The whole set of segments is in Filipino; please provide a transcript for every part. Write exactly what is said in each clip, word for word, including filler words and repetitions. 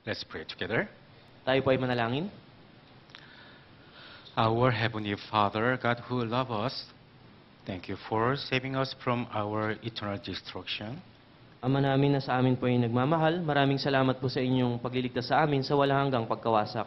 Let's pray together. Tayo po ay manalangin. Our Heavenly Father, God who loves us, thank you for saving us from our eternal destruction. Ama namin na sa amin po ay nagmamahal, maraming salamat po sa inyong pagliligtas sa amin sa walang hanggang pagkawasak.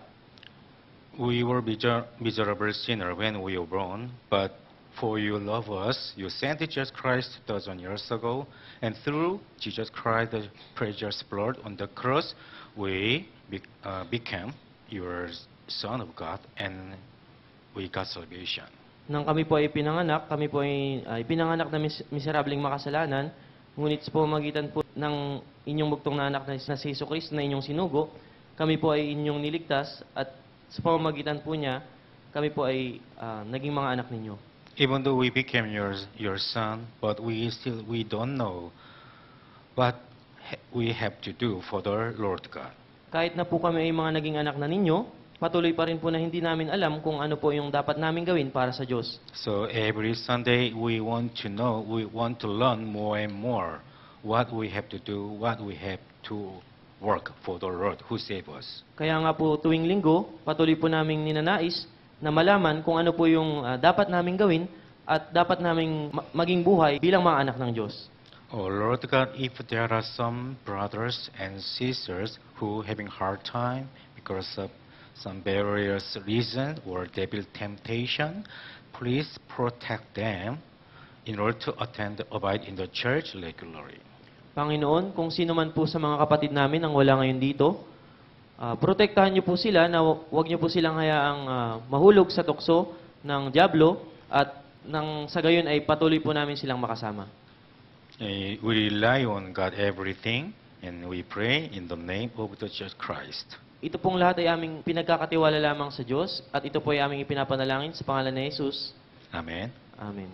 We were miser- miserable sinner when we were born, but for you love us, you sent Jesus Christ two thousand years ago, and through Jesus Christ, the precious blood on the cross, we be- uh, became your Son of God, and we got salvation. Nang kami po ay pinanganak, kami po ay, ay pinanganak na mis- miserableng makasalanan, ngunit sa pamamagitan po ng inyong bugtong na anak na na si Jesucristo na inyong sinugo, kami po ay inyong niligtas at sa pamamagitan po niya, kami po ay ah, naging mga anak ninyo. Even though we became your your son, but we still we don't know what ha- we have to do for the Lord God. Kahit na po kami ay mga naging anak na ninyo, patuloy pa rin po na hindi namin alam kung ano po yung dapat namin gawin para sa Diyos. So every Sunday we want to know, we want to learn more and more what we have to do, what we have to work for the Lord who saved us. Kaya nga po tuwing linggo, patuloy po naming ninanais na malaman kung ano po yung ah, dapat naming gawin at dapat naming ma- maging buhay bilang mga anak ng Diyos. Oh Lord God, if there are some brothers and sisters who having hard time because of some various reason or devil temptation, please protect them in order to attend, abide in the church regularly. Panginoon, kung sino man po sa mga kapatid namin ang wala ngayon dito, ah, protektahan niyo po sila na hu- huwag niyo po silang hayaang ah, mahulog sa tukso ng Diablo at nang sa gayon ay patuloy po namin silang makasama. Eh, we rely on God everything, and we pray in the name of the Jesus Christ. Ito pong lahat ay aming pinagkakatiwala lamang sa Diyos at ito po ay aming ipinapanalangin sa pangalan ni Jesus. Amen. Amen.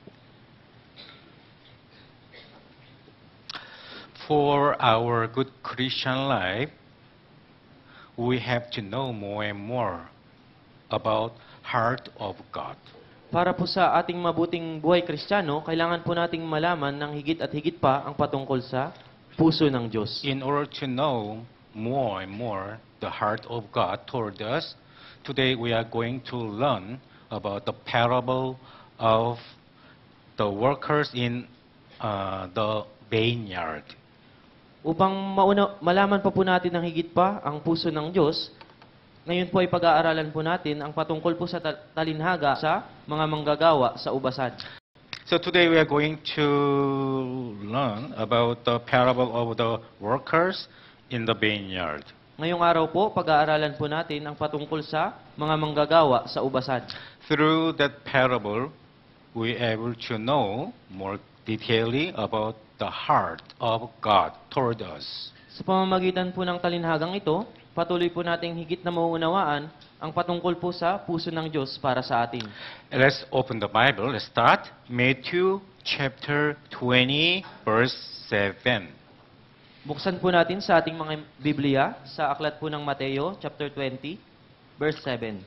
For our good Christian life, we have to know more and more about heart of God. Para po sa ating mabuting buhay Kristiyano, kailangan po nating malaman ng higit at higit pa ang patungkol sa puso ng Diyos. In order to know more and more the heart of God toward us, today we are going to learn about the parable of the workers in uh, the vineyard. Upang mauna, malaman pa po natin ng higit pa ang puso ng Diyos, ngayon po ay pag-aaralan po natin ang patungkol po sa ta- talinhaga sa mga manggagawa sa ubasan. So today we are going to learn about the parable of the workers in the vineyard. Ngayong araw po, pag-aaralan po natin ang patungkol sa mga manggagawa sa ubasan. Through that parable, we are able to know more detailedly about the heart of God toward us. Sa pamamagitan po ng talinhagang ito, patuloy po nating higit na mauunawaan ang patungkol po sa puso ng Diyos para sa atin. Let's open the Bible. Let's start Matthew chapter twenty, verse seven. Buksan po natin sa ating mga Biblia sa aklat po ng Mateo, chapter twenty, verse seven.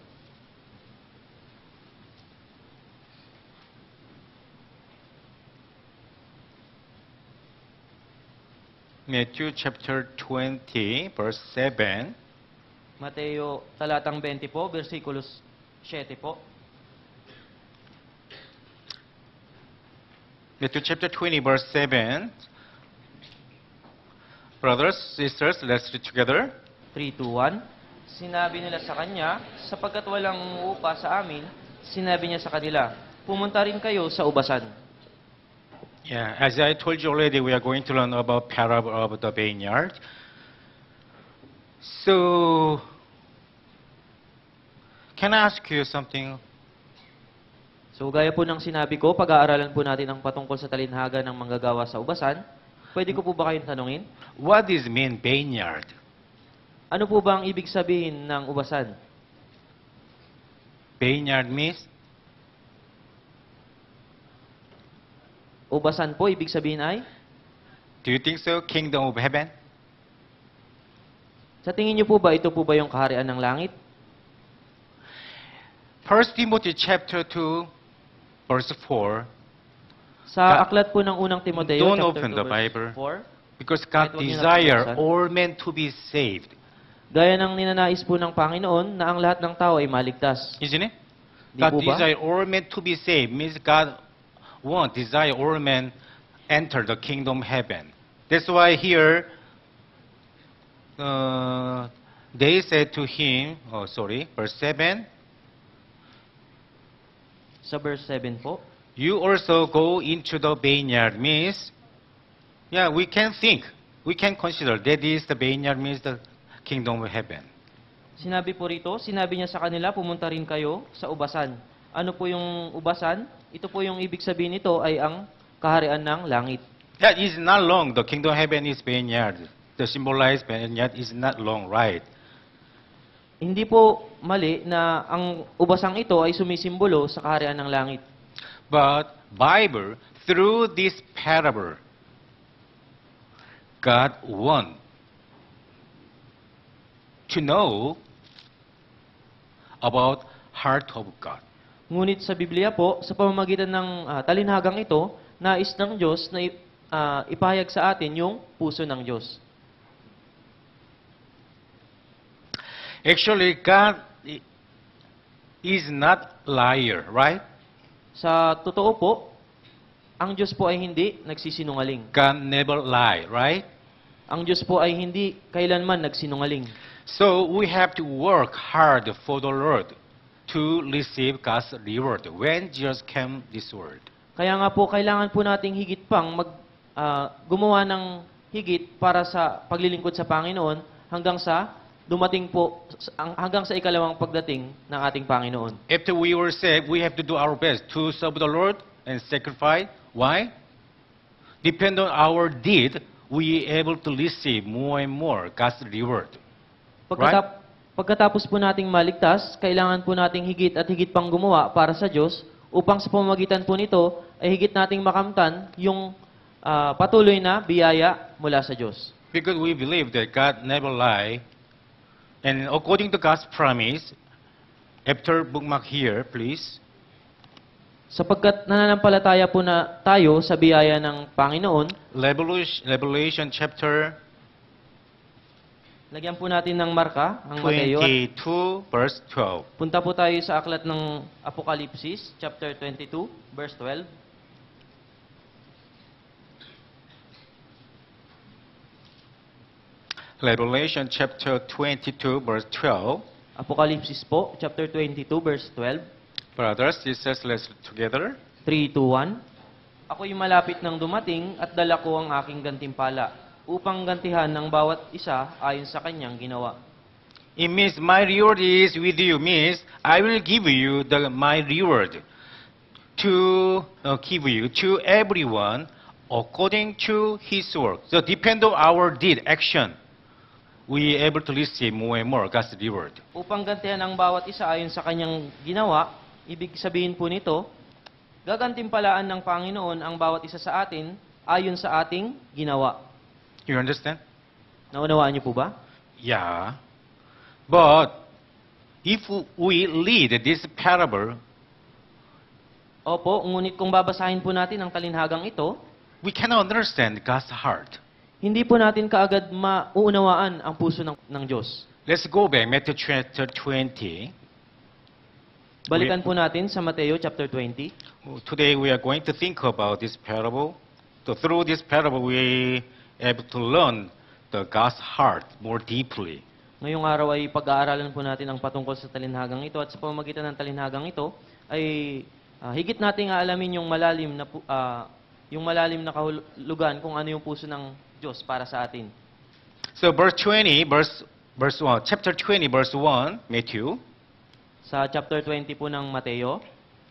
Matthew chapter twenty, verse seven. Mateo, talatang twenty po, versikulos seven po. Matthew chapter twenty, verse seven. Brothers, sisters, let's read together. three, two, one. Sinabi nila sa kanya, sapagkat walang umuupa sa amin, sinabi niya sa kanila, pumunta rin kayo sa ubasan. Yeah, as I told you already, we are going to learn about parable of the vineyard. So, can I ask you something? So gaya po ng sinabi ko, pag-aaralan po natin ang patungkol sa talinhaga ng manggagawa sa ubasan. Pwede ko po ba kayong tanungin? What does mean vineyard? Ano po ba ang ibig sabihin ng ubasan? Vineyard means Ubasan po, ibig sabihin ay? Do you think so? Kingdom of heaven? Sa tingin niyo po ba, ito po ba yung kaharian ng langit? First Timothy chapter two, verse four. Sa Ka- aklat po ng unang Timoteo, Don't chapter open two, the verse Bible. four. Because God Kahit huwag niyo na desire binuksan. all men to be saved Gaya ng ninanais po ng Panginoon na ang lahat ng tao ay maligtas. Isn't it? Di God po ba? desire all men to be saved means God won't desire all men enter the kingdom heaven. That's why here uh, they said to him, oh sorry, verse seven, Sa verse seven po, you also go into the vineyard means, yeah, we can think, we can consider that is the vineyard means the kingdom of heaven. sinabi po rito, sinabi niya sa kanila, pumunta rin kayo sa ubasan. Ano po yung ubasan? Ito po yung ibig sabihin nito ay ang kaharian ng langit. That is not long. The kingdom of heaven is vineyard. The symbolized vineyard is not long, right? Hindi po mali na ang ubasang ito ay sumisimbolo sa kaharian ng langit. But Bible, through this parable, God want to know about heart of God. Ngunit sa Biblia po, sa pamamagitan ng ah, talinhagang ito, nais ng Diyos na i- ah, ipahayag sa atin yung puso ng Diyos. Actually, God i- is not liar, right? Sa totoo po, ang Diyos po ay hindi nagsisinungaling. God never lie, right? Ang Diyos po ay hindi kailanman nagsinungaling. So we have to work hard for the Lord to receive God's reward when Jesus came this world. Kaya nga po, kailangan po nating higit pang mag, ah, gumawa ng higit para sa paglilingkod sa Panginoon hanggang sa dumating po, ang- hanggang sa ikalawang pagdating ng ating Panginoon. After we were saved, we have to do our best to serve the Lord and sacrifice. Why? Depend on our deed, we able to receive more and more God's reward. Pagkatap, pagkatapos po nating maligtas, kailangan po nating higit at higit pang gumawa para sa Diyos upang sa pamamagitan po nito ay higit nating makamtan yung ah, patuloy na biyaya mula sa Diyos. Because we believe that God never lie. And according to God's promise, after bookmark here, please. Sapagkat nananampalataya po na tayo sa biyaya ng Panginoon, Revelation, Revelation chapter lagyan po natin ng marka ang Mateo. At twenty-two, verse twelve. punta po tayo sa aklat ng Apokalipsis, chapter twenty-two, verse twelve. Revelation chapter twenty-two, verse twelve. Apokalipsis po, chapter twenty-two, verse twelve. Brothers, sisters, let's read together. three, two, one. Ako'y malapit ng dumating at dala ko ang aking gantimpala upang gantihan ng bawat isa ayon sa kanyang ginawa. It means my reward is with you. Means I will give you the my reward to uh, give you to everyone according to his work. So depend on our deed, action. We able to receive more and more God's reward. Upang gantihan ng bawat isa ayon sa kanyang ginawa, ibig sabihin po nito, gagantimpalaan ng Panginoon ang bawat isa sa atin ayon sa ating ginawa. You understand? Naunawaan niyo po ba? Yeah. But if we read this parable, Opo, ngunit kung babasahin po natin ang talinhagang ito, we cannot understand God's heart. hindi po natin kaagad mauunawaan ang puso ng, ng Diyos. Let's go back, Matthew chapter twenty. Balikan po natin sa Mateo chapter twenty. Today we are going to think about this parable. So through this parable, we able to learn the God's heart more deeply. Ngayong araw ay pag-aaralan po natin ang patungkol sa talinhagang ito at sa pamamagitan ng talinhagang ito ay ah, higit nating aalamin yung malalim na pu- ah, yung malalim na kahulugan kung ano yung puso ng Diyos para sa atin. So verse twenty, verse verse one, chapter twenty, verse one, Matthew. Sa chapter twenty po ng Mateo,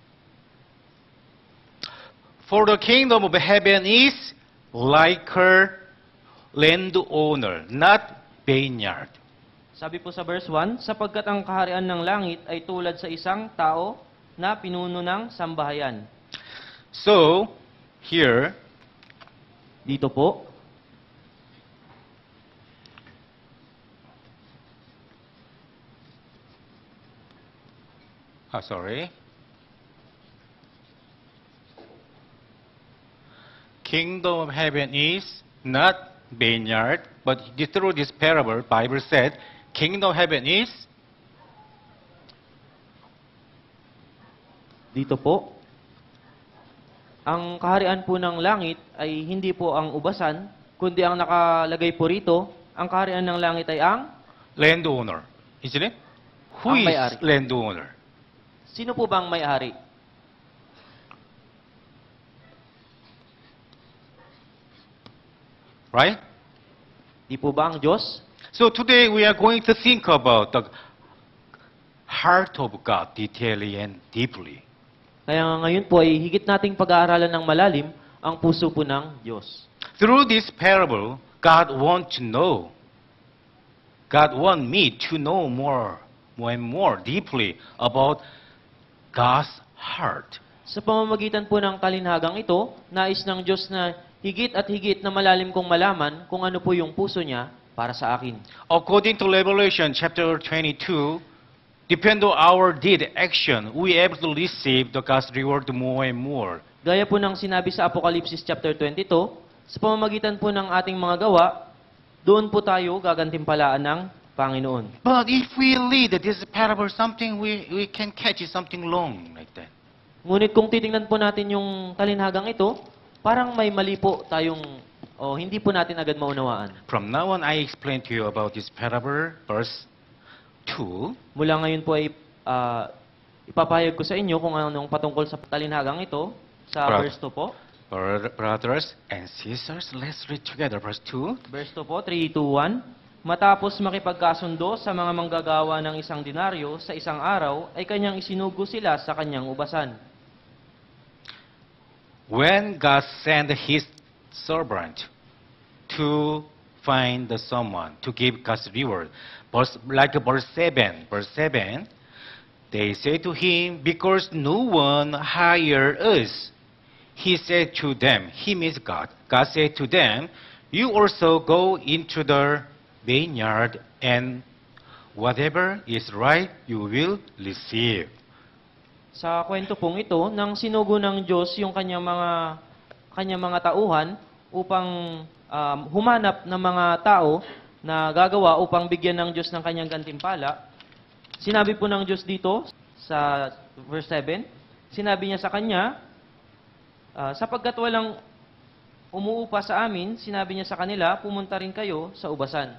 For the kingdom of heaven is like a landowner, not vineyard. sabi po sa verse one, sapagkat ang kaharian ng langit ay tulad sa isang tao na pinuno ng sambahayan. So here, Dito po, ah, sorry. Kingdom of heaven is not vineyard, but through this parable, Bible said, Kingdom of heaven is Dito po, ang kaharian po ng langit ay hindi po ang ubasan, kundi ang nakalagay po rito, ang kaharian ng langit ay ang landowner, isn't it? Who Ang is may-ari. landowner? sino po ba ang may-ari? Right? Di po ba ang Diyos? So today we are going to think about the heart of God detailedly and deeply. Kaya nga ngayon po ay higit nating pag-aaralan ng malalim ang puso po ng Diyos. Through this parable, God wants to know. God wants me to know more, more and more deeply about God's heart. Sa pamamagitan po ng kalinhagang ito, nais ng Diyos na higit at higit na malalim kong malaman kung ano po yung puso niya para sa akin. According to Revelation chapter twenty-two, depend on our deed action, we able to receive the God's reward more and more. Gaya po ng sinabi sa Apocalypse chapter twenty-two, sa pamamagitan po ng ating mga gawa, doon po tayo gagantimpalaan ng Panginoon. But if we read this parable, something we, we can catch something wrong like that. Ngunit kung titingnan po natin yung kalinhagang ito, parang may mali po tayong, o hindi po natin agad maunawaan. From now on, I explain to you about this parable, verse two. Mula ngayon po ay ah, ipapahayag ko sa inyo kung anong patungkol sa kalinhagang ito, sa Brother. verse two po. Bro- Brothers and sisters, let's read together verse two. Verse two po, three, two, one. Matapos makipagkasundo sa mga manggagawa ng isang denaryo sa isang araw, ay kanyang isinugo sila sa kanyang ubasan. When God sent his servant to find the someone, to give God's reward, verse, like verse seven, verse seven, they say to him, because no one hired us. He said to them, he means God. God said to them, you also go into the vineyard and whatever is right you will receive. Sa kwento pong ito, nang sinugo ng Diyos yung kanyang mga kanyang mga tauhan upang um, humanap ng mga tao na gagawa upang bigyan ng Diyos ng kanyang gantimpala, sinabi po ng Diyos dito sa verse seven, sinabi niya sa kanya, ah, sapagkat walang umuupa sa amin, sinabi niya sa kanila, pumunta rin kayo sa ubasan.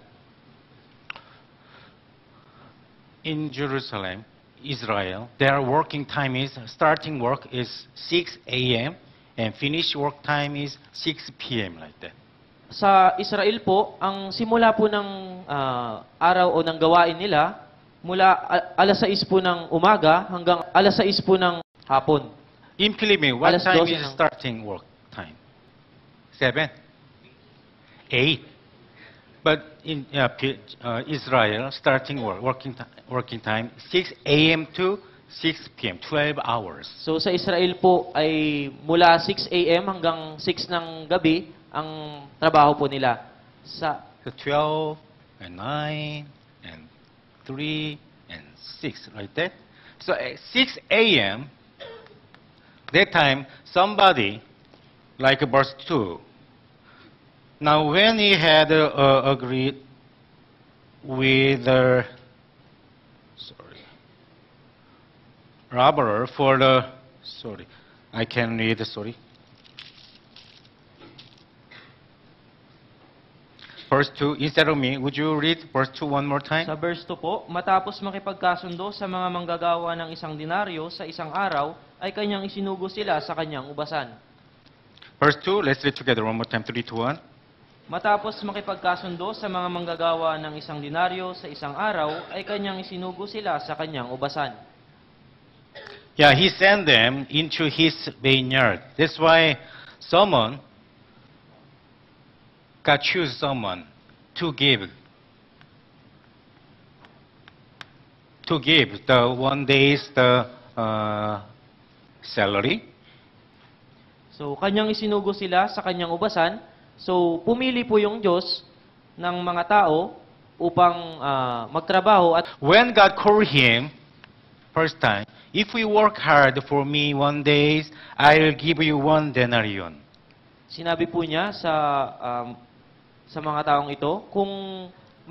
In Jerusalem, Israel, their working time is, starting work is six a m and finish work time is six p m like that. Sa Israel po, ang simula po ng ah, araw o ng gawain nila, mula a- alas sais po ng umaga hanggang alas sais po ng hapon. In Philippines, what Alas time dose is ng- starting work time? Seven? Eight? But in uh, P- uh, Israel, starting work, working, ti- working time, six a m to six p m, twelve hours. So sa Israel po ay mula six a m hanggang six ng gabi ang trabaho po nila. Sa So twelve and nine and three and six, like that. So at six a m, that time, somebody, like verse two, now when he had uh, uh, agreed with the sorry, robber for the, sorry, I can read, sorry. Verse two, instead of me, would you read verse two one more time? Sa verse two po, matapos makipagkasundo sa mga manggagawa ng isang denaryo sa isang araw, ay kanyang isinugo sila sa kanyang ubasan. Verse two, let's read together one more time, three, two, one. Matapos makipagkasundo sa mga manggagawa ng isang denaryo sa isang araw, ay kanyang isinugo sila sa kanyang ubasan. Yeah, he sent them into his vineyard. That's why someone, God choose someone to give, to give the one day's the uh, salary. So, kanyang isinugo sila sa kanyang ubasan. So, pumili po yung Diyos ng mga tao upang ah, magtrabaho at When God called him first time, if we work hard for me one day, I will give you one denarion. sinabi po niya sa um, sa mga taong ito, kung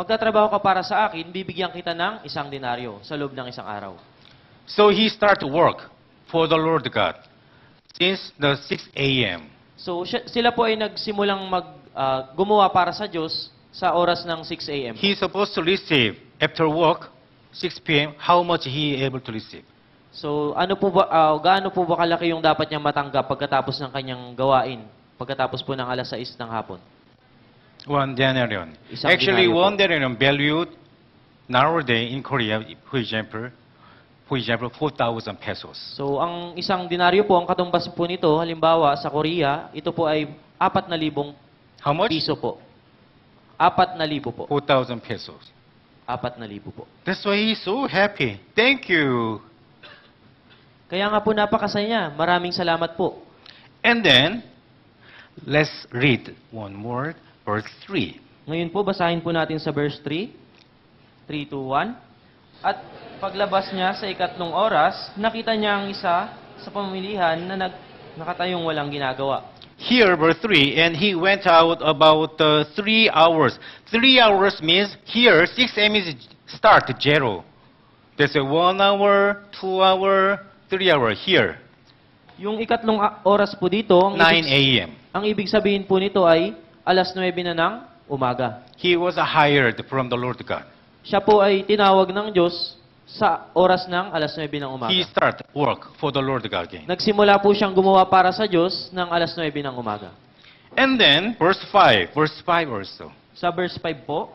magtatrabaho ka para sa akin, bibigyan kita ng isang denaryo sa loob ng isang araw. So he started to work for the Lord God since the six a m So siya- sila po ay nagsimulang mag, ah, gumawa para sa Diyos sa oras ng six a m He's supposed to receive after work, six p m How much he able to receive? So ano po ba, ah, gaano po ba kalaki yung dapat niyang matanggap pagkatapos ng kanyang gawain? Pagkatapos po ng alas sais ng hapon? One denarion. Isang Actually, denaryo po. one denarion valued nowadays in Korea, for example, for example, four thousand pesos. So ang isang denaryo po, ang katumbas po nito, halimbawa sa Korea, ito po ay apat na libong How much? piso po. Apat na libo po. Four thousand pesos. Apat na libo po. That's why he's so happy. Thank you. Kaya nga po napakasaya niya. Maraming salamat po. And then, let's read one more, verse three. Ngayon po, basahin po natin sa verse three. three, two, one. At paglabas niya sa ikatlong oras, nakita niya ang isa sa pamilihan na nag, nakatayong walang ginagawa. Here, verse three, and he went out about uh, three hours. Three hours means here, six a m is start, zero. There's a one hour, two hour, three hour here, Yung ikatlong a- oras po dito, ang nine ibig, a m ang ibig sabihin po nito ay alas nuwebe na ng umaga. He was hired from the Lord God. Siya po ay tinawag ng Diyos sa oras ng alas nuwebe ng umaga. He started work for the Lord God again. Nagsimula po siyang gumawa para sa Diyos ng alas nuwebe ng umaga. And then, verse five, verse five also. Sa verse five po,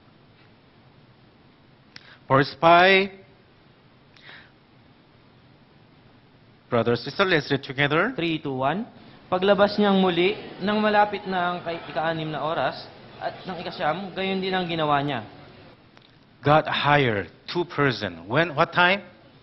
Verse five, brothers, sisters, let's read together. three, two, one. Paglabas niyang muli, nang malapit na ang kay- ika-anim na oras, at ng ikasyam, gayon din ang ginawa niya. God hired two person. When? What time?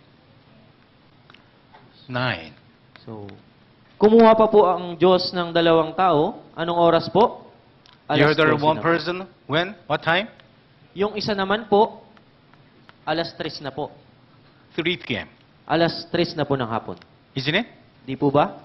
Nine. So, kumuha pa po ang Diyos ng dalawang tao. Anong oras po? The other twelve one na po. person. When? What time? Yung isa naman po, alas tres na po. three p m Alas tres na po ng hapon. Isn't it? Di po ba?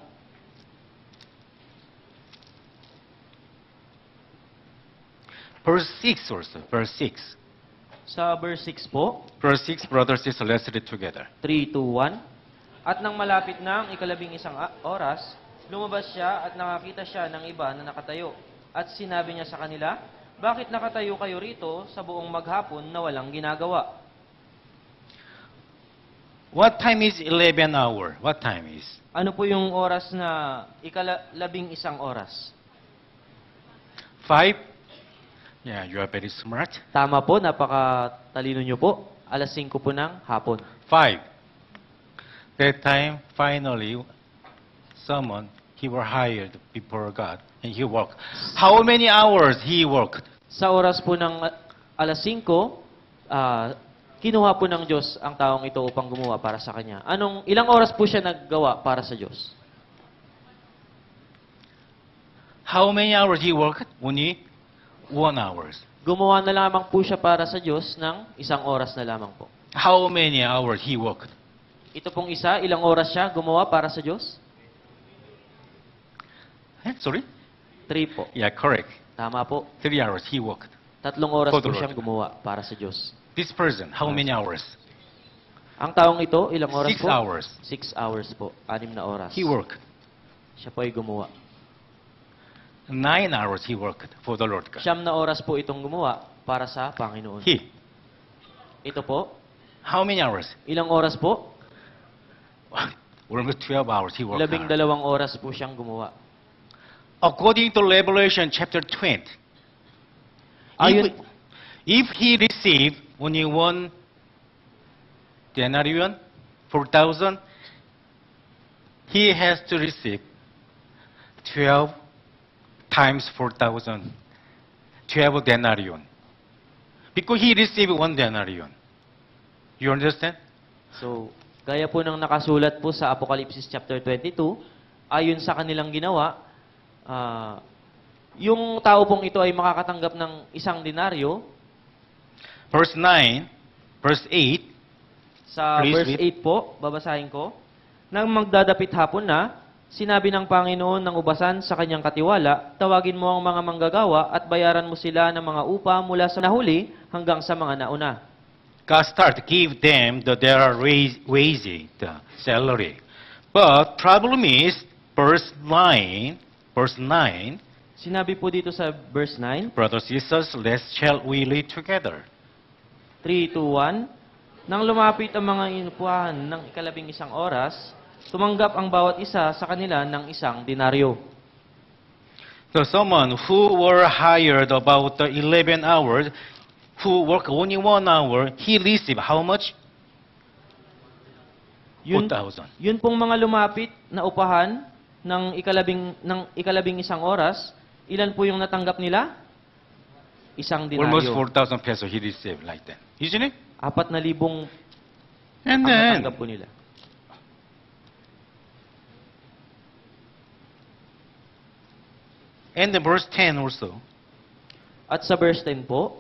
Verse six also. Verse six. Sa verse six po, Verse six, brothers, sisters, let's read together. three, two, one. At nang malapit na ang ikalabing isang a- oras, lumabas siya at nakakita siya ng iba na nakatayo. At sinabi niya sa kanila, bakit nakatayo kayo rito sa buong maghapon na walang ginagawa? What time is eleven hour? What time is? Ano po yung oras na ikalabing isang oras? Five? Yeah, you are very smart. Tama po, napakatalino niyo po. Alas singko po ng hapon. Five. That time, finally, someone, he was hired before God, and he worked. How many hours he worked? Sa oras po ng ah, alas singko, ah, kinuha po ng Diyos ang taong ito upang gumawa para sa Kanya. Anong, ilang oras po siya naggawa para sa Diyos? How many hours he worked? Only one hours. Gumawa na lamang po siya para sa Diyos ng isang oras na lamang po. How many hours he worked? Ito pong isa, ilang oras siya gumawa para sa Diyos? Eh, sorry? Three po. Yeah, correct. Tama po. Three hours he worked. Tatlong oras For the po Lord. siyang gumawa para sa Diyos. This person, how many hours? Ang taong ito, ilang oras Six po? hours. Six hours po. Anim na oras. He worked. Siya po ay gumawa. Nine hours he worked for the Lord God. Siyam na oras po itong gumawa para sa Panginoon. He. Ito po, How many hours? ilang oras po? Almost twelve hours he worked. Labing hard. dalawang oras po siyang gumawa. According to Revelation chapter twenty, Ayon, if, if he received only one denarion, four thousand, he has to receive twelve times four thousand, twelve denarion. Because he received one denarion. You understand? so, gaya po ng nakasulat po sa Apocalypse chapter twenty-two, ayon sa kanilang ginawa, ah, yung tao pong ito ay makakatanggap ng isang denaryo. Verse nine, verse eight, Sa Please verse read. eight po, babasahin ko, nang magdadapit hapon na, Sinabi ng Panginoon ng ubasan sa kanyang katiwala, tawagin mo ang mga manggagawa at bayaran mo sila ng mga upa mula sa nahuli hanggang sa mga nauna. God start give them the, their wage, wage, the salary. But problem is, verse nine, verse nine, Sinabi po dito sa verse nine, brothers and sisters, let's shall we live together. three, two, one, Nang lumapit ang mga inupuhan ng ikalabing isang oras, tumanggap ang bawat isa sa kanila ng isang denaryo. So someone who were hired about the eleven hours, who work only one hour, he receive how much? Yun, four thousand. yun pong mga lumapit na upahan ng ikalabing, ng ikalabing isang oras, ilan po yung natanggap nila? Isang Almost denaryo. four thousand pesos he received like that. Isn't it? Apat na libong And ang then, natanggap po nila. and the verse ten also. At sa verse ten po,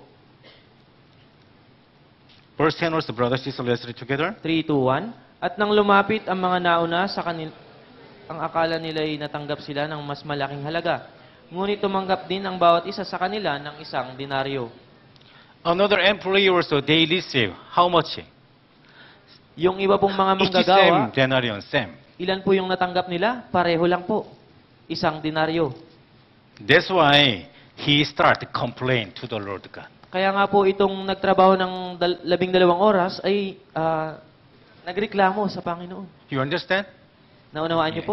Verse ten also, brothers and sisters, let's read together. three, two, one, At nang lumapit ang mga nauna sa kanil, ang akala nila'y natanggap sila ng mas malaking halaga. Ngunit tumanggap din ang bawat isa sa kanila ng isang denaryo. Another employee also, they receive how much? Yung iba pong mga Each manggagawa, same denarion, same. ilan po yung natanggap nila? Pareho lang po. Isang denaryo. That's why he started complain to the Lord God. Kaya nga po itong nagtrabaho ng dal- labing dalawang oras ay ah, nagreklamo sa Panginoon. You understand? Naunawaan niyo po?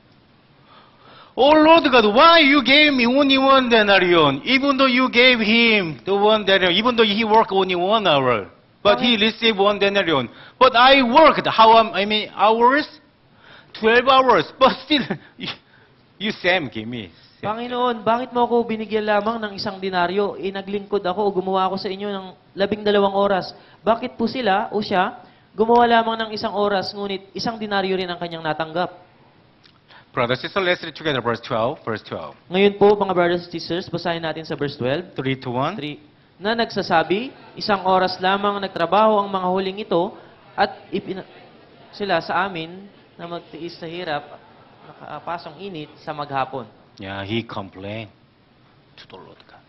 Oh Lord God, why you gave me only one denarion? Even though you gave him the one denarion, even though he worked only one hour, but he received one denarion. But I worked, how am- I mean, hours? Twelve hours, but still, you, you same give me. Panginoon, bakit mo ako binigyan lamang ng isang denaryo? E naglingkod ako o gumawa ako sa inyo ng labing dalawang oras. Bakit po sila o siya gumawa lamang ng isang oras, ngunit isang denaryo rin ang kanyang natanggap? Brothers, sisters, let's read together verse twelve, verse twelve. Ngayon po, mga brothers and sisters, basahin natin sa verse twelve. Three to one. Three, na nagsasabi, isang oras lamang nagtrabaho ang mga huling ito at ipina- sila sa amin na magtiis sa hirap, nakapasong init sa maghapon. Yeah, he complained to the Lord God.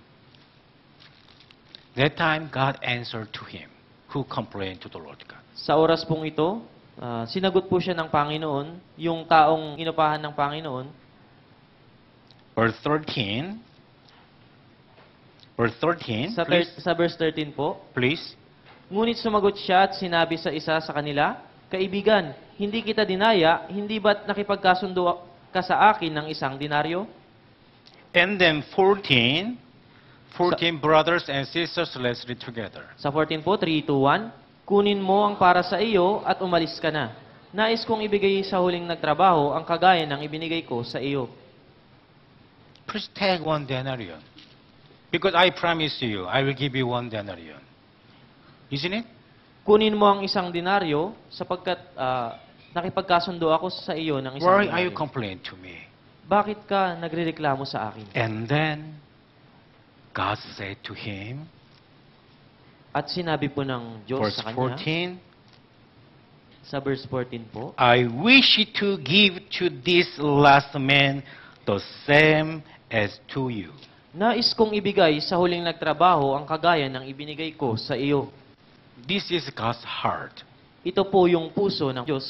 That time, God answered to him, who complained to the Lord God. Sa oras pong ito, ah, sinagot po siya ng Panginoon, yung taong inupahan ng Panginoon. Verse thirteen. Verse thirteen, Sa, thir- please. sa verse thirteen po, please. ngunit sumagot siya at sinabi sa isa sa kanila, Kaibigan, hindi kita dinaya, hindi ba't nakipagkasundo ka sa akin ng isang denaryo? And then fourteen, fourteen brothers and sisters, let's read together. Sa fourteen po, three, two, one, kunin mo ang para sa iyo at umalis ka na. Nais kong ibigay sa huling nagtrabaho ang kagaya ng ibinigay ko sa iyo. Please take one denarion. Because I promise you, I will give you one denarion. Isn't it? Kunin mo ang isang denaryo sapagkat ah, nakipagkasundo ako sa iyo ng isang Why are you denaryo. complaining to me? Bakit ka nagrereklamo sa akin? And then, God said to him, At sinabi po ng Diyos verse sa kanya, fourteen, sa verse fourteen po, I wish to give to this last man the same as to you. Nais kong ibigay sa huling nagtrabaho ang kagaya ng ibinigay ko sa iyo. This is God's heart. Ito po yung puso ng Diyos.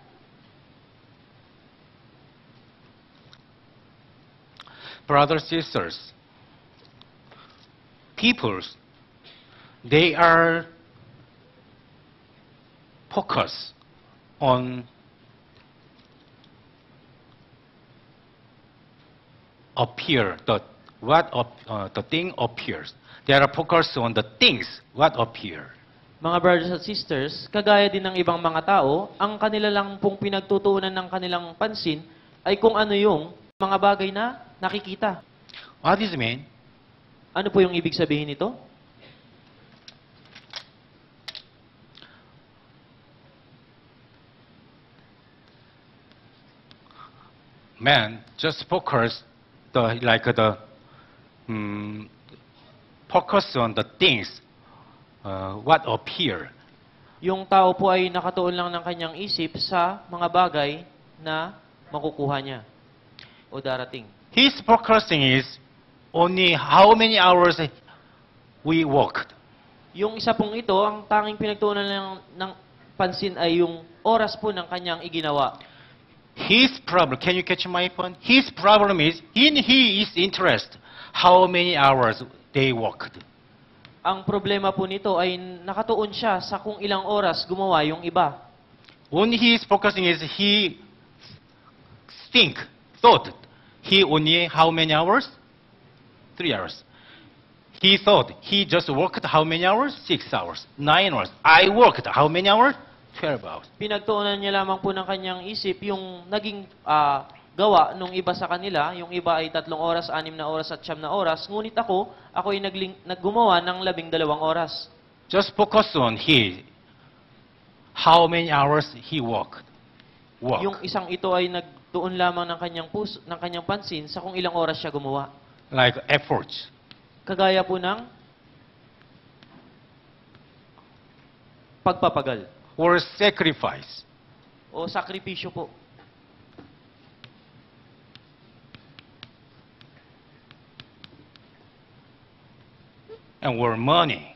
Brothers, sisters, peoples, they are focused on appear, the, what ap- uh, the thing appears. They are focused on the things, what appear. Mga brothers at sisters, kagaya din ng ibang mga tao, ang kanila lang pong pinagtutuunan ng kanilang pansin ay kung ano yung mga bagay na nakikita. What does it mean? Ano po yung ibig sabihin nito? Man just focus the like the um, focus on the things uh, what appear. Yung tao po ay nakatuon lang ng kanyang isip sa mga bagay na makukuha niya o darating. His focusing is only how many hours we worked. Yung isa pong ito, ang tanging pinagtuunan ng, ng pansin ay yung oras po ng kanyang iginawa. His problem, can you catch my point? His problem is, in his interest, how many hours they worked. Ang problema po nito ay nakatuon siya sa kung ilang oras gumawa yung iba. Only his focusing is he think, thought, he only how many hours? Three hours. He thought he just worked how many hours? Six hours, nine hours. I worked how many hours? Twelve hours. Pinagtuunan niya lamang po ng kanyang isip yung naging ah, gawa nung iba sa kanila. Yung iba ay tatlong oras, anim na oras at siyam na oras. Ngunit ako, ako ay nagling, naggumawa ng labing dalawang oras. Just focus on he, how many hours he worked. Work. Yung isang ito ay nagtuon lamang ng kanyang puso, ng kanyang pansin sa kung ilang oras siya gumawa. Like efforts. Kagaya po ng pagpapagal Or sacrifice. o sakripisyo po. And or money.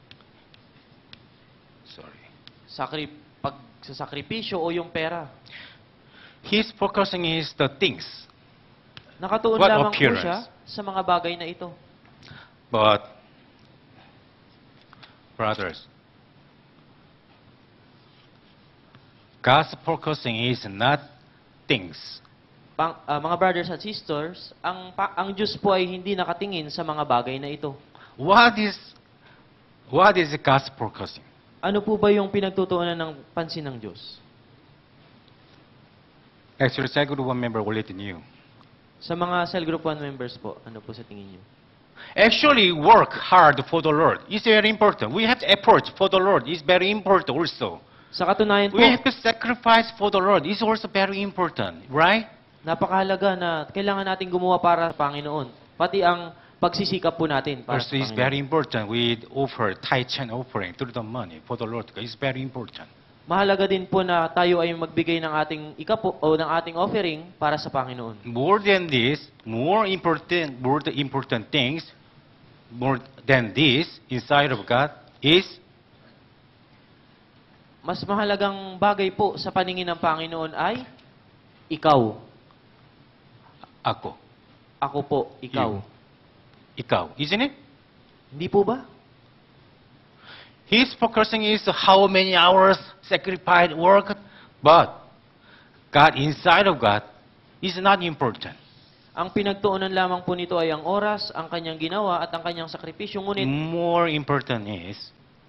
Sorry. Sakri, pag sa sakripisyo o yung pera. His focusing is the things. Nakatuon What lamang po appearance? siya sa mga bagay na ito. But, brothers, God's focusing is not things. Pang, ah, mga brothers at sisters, ang pa, ang Diyos po ay hindi nakatingin sa mga bagay na ito. What is, what is God's focusing? Ano po ba yung pinagtutuunan ng pansin ng Diyos? Actually, Cell Group one member already knew. Sa mga cell group one members po, ano po sa tingin niyo? Actually, work hard for the Lord is very important. We have to effort for the Lord is very important also. Sa katunayan po, We have to sacrifice for the Lord is also very important, right? napakahalaga na kailangan natin gumawa para sa Panginoon. Pati ang pagsisikap po natin para Also, sa it's Panginoon. very important. We offer tithe and offering through the money for the Lord. It's very important. Mahalaga din po na tayo ay magbigay ng ating ikapo o ng ating offering para sa Panginoon. More than this, more important, more the important things, more than this, inside of God is Mas mahalagang bagay po sa paningin ng Panginoon ay ikaw. ako. Ako po, ikaw. You. Ikaw, isn't it? Hindi po ba? His focusing is how many hours sacrificed work, but God inside of God is not important. Ang pinagtuunan lamang po nito ay ang oras, ang kanyang ginawa at ang kanyang sakripisyo. Ngunit More important is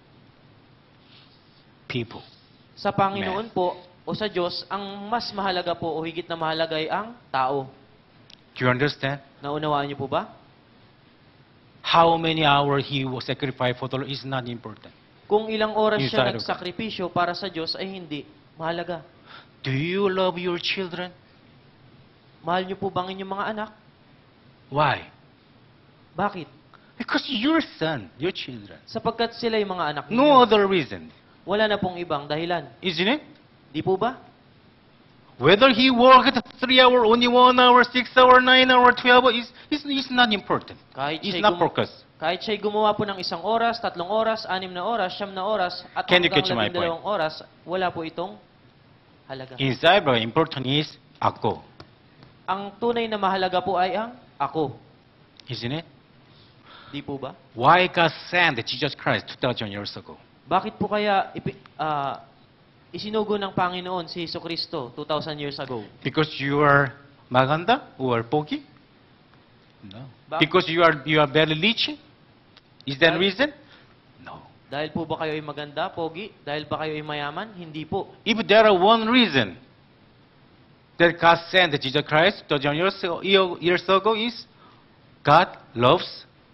people. sa Panginoon po o sa Diyos, ang mas mahalaga po o higit na mahalaga ay ang tao. Do you understand? Naunawaan niyo po ba? How many hours he will sacrifice for the Lord is not important. Kung ilang oras siya Inside of God. nagsakripisyo para sa Diyos ay hindi mahalaga. Do you love your children? Mahal niyo po bang inyong mga anak? Why? Bakit? Because your son, your children. Sapagkat sila yung mga anak No ninyo. other reason. Wala na pong ibang dahilan. Isn't it? Di po ba? Whether he worked three hour, only one hour, six hour, nine hour, twelve hour, is, is, is not important. Kahit It's siya'y not gum- focus. Kahit siya'y gumawa po ng isang oras, tatlong oras, anim na oras, siyam na oras, at Can you hanggang catch my labing dalawang oras, wala po itong halaga. Inside of important is ako. Ang tunay na mahalaga po ay ang ako. Isn't it? Di po ba? Why God sent Jesus Christ two thousand years ago? Bakit po kaya ipi, ah, isinugo ng Panginoon si Jesucristo two thousand years ago? Because you are maganda or pogi? No. Ba- Because you are you are very rich? Is that Dahil- reason? No. Dahil po ba kayo ay maganda, pogi? Dahil ba kayo ay mayaman? Hindi po. If there are one reason that God sent Jesus Christ two thousand years ago, years ago is God loves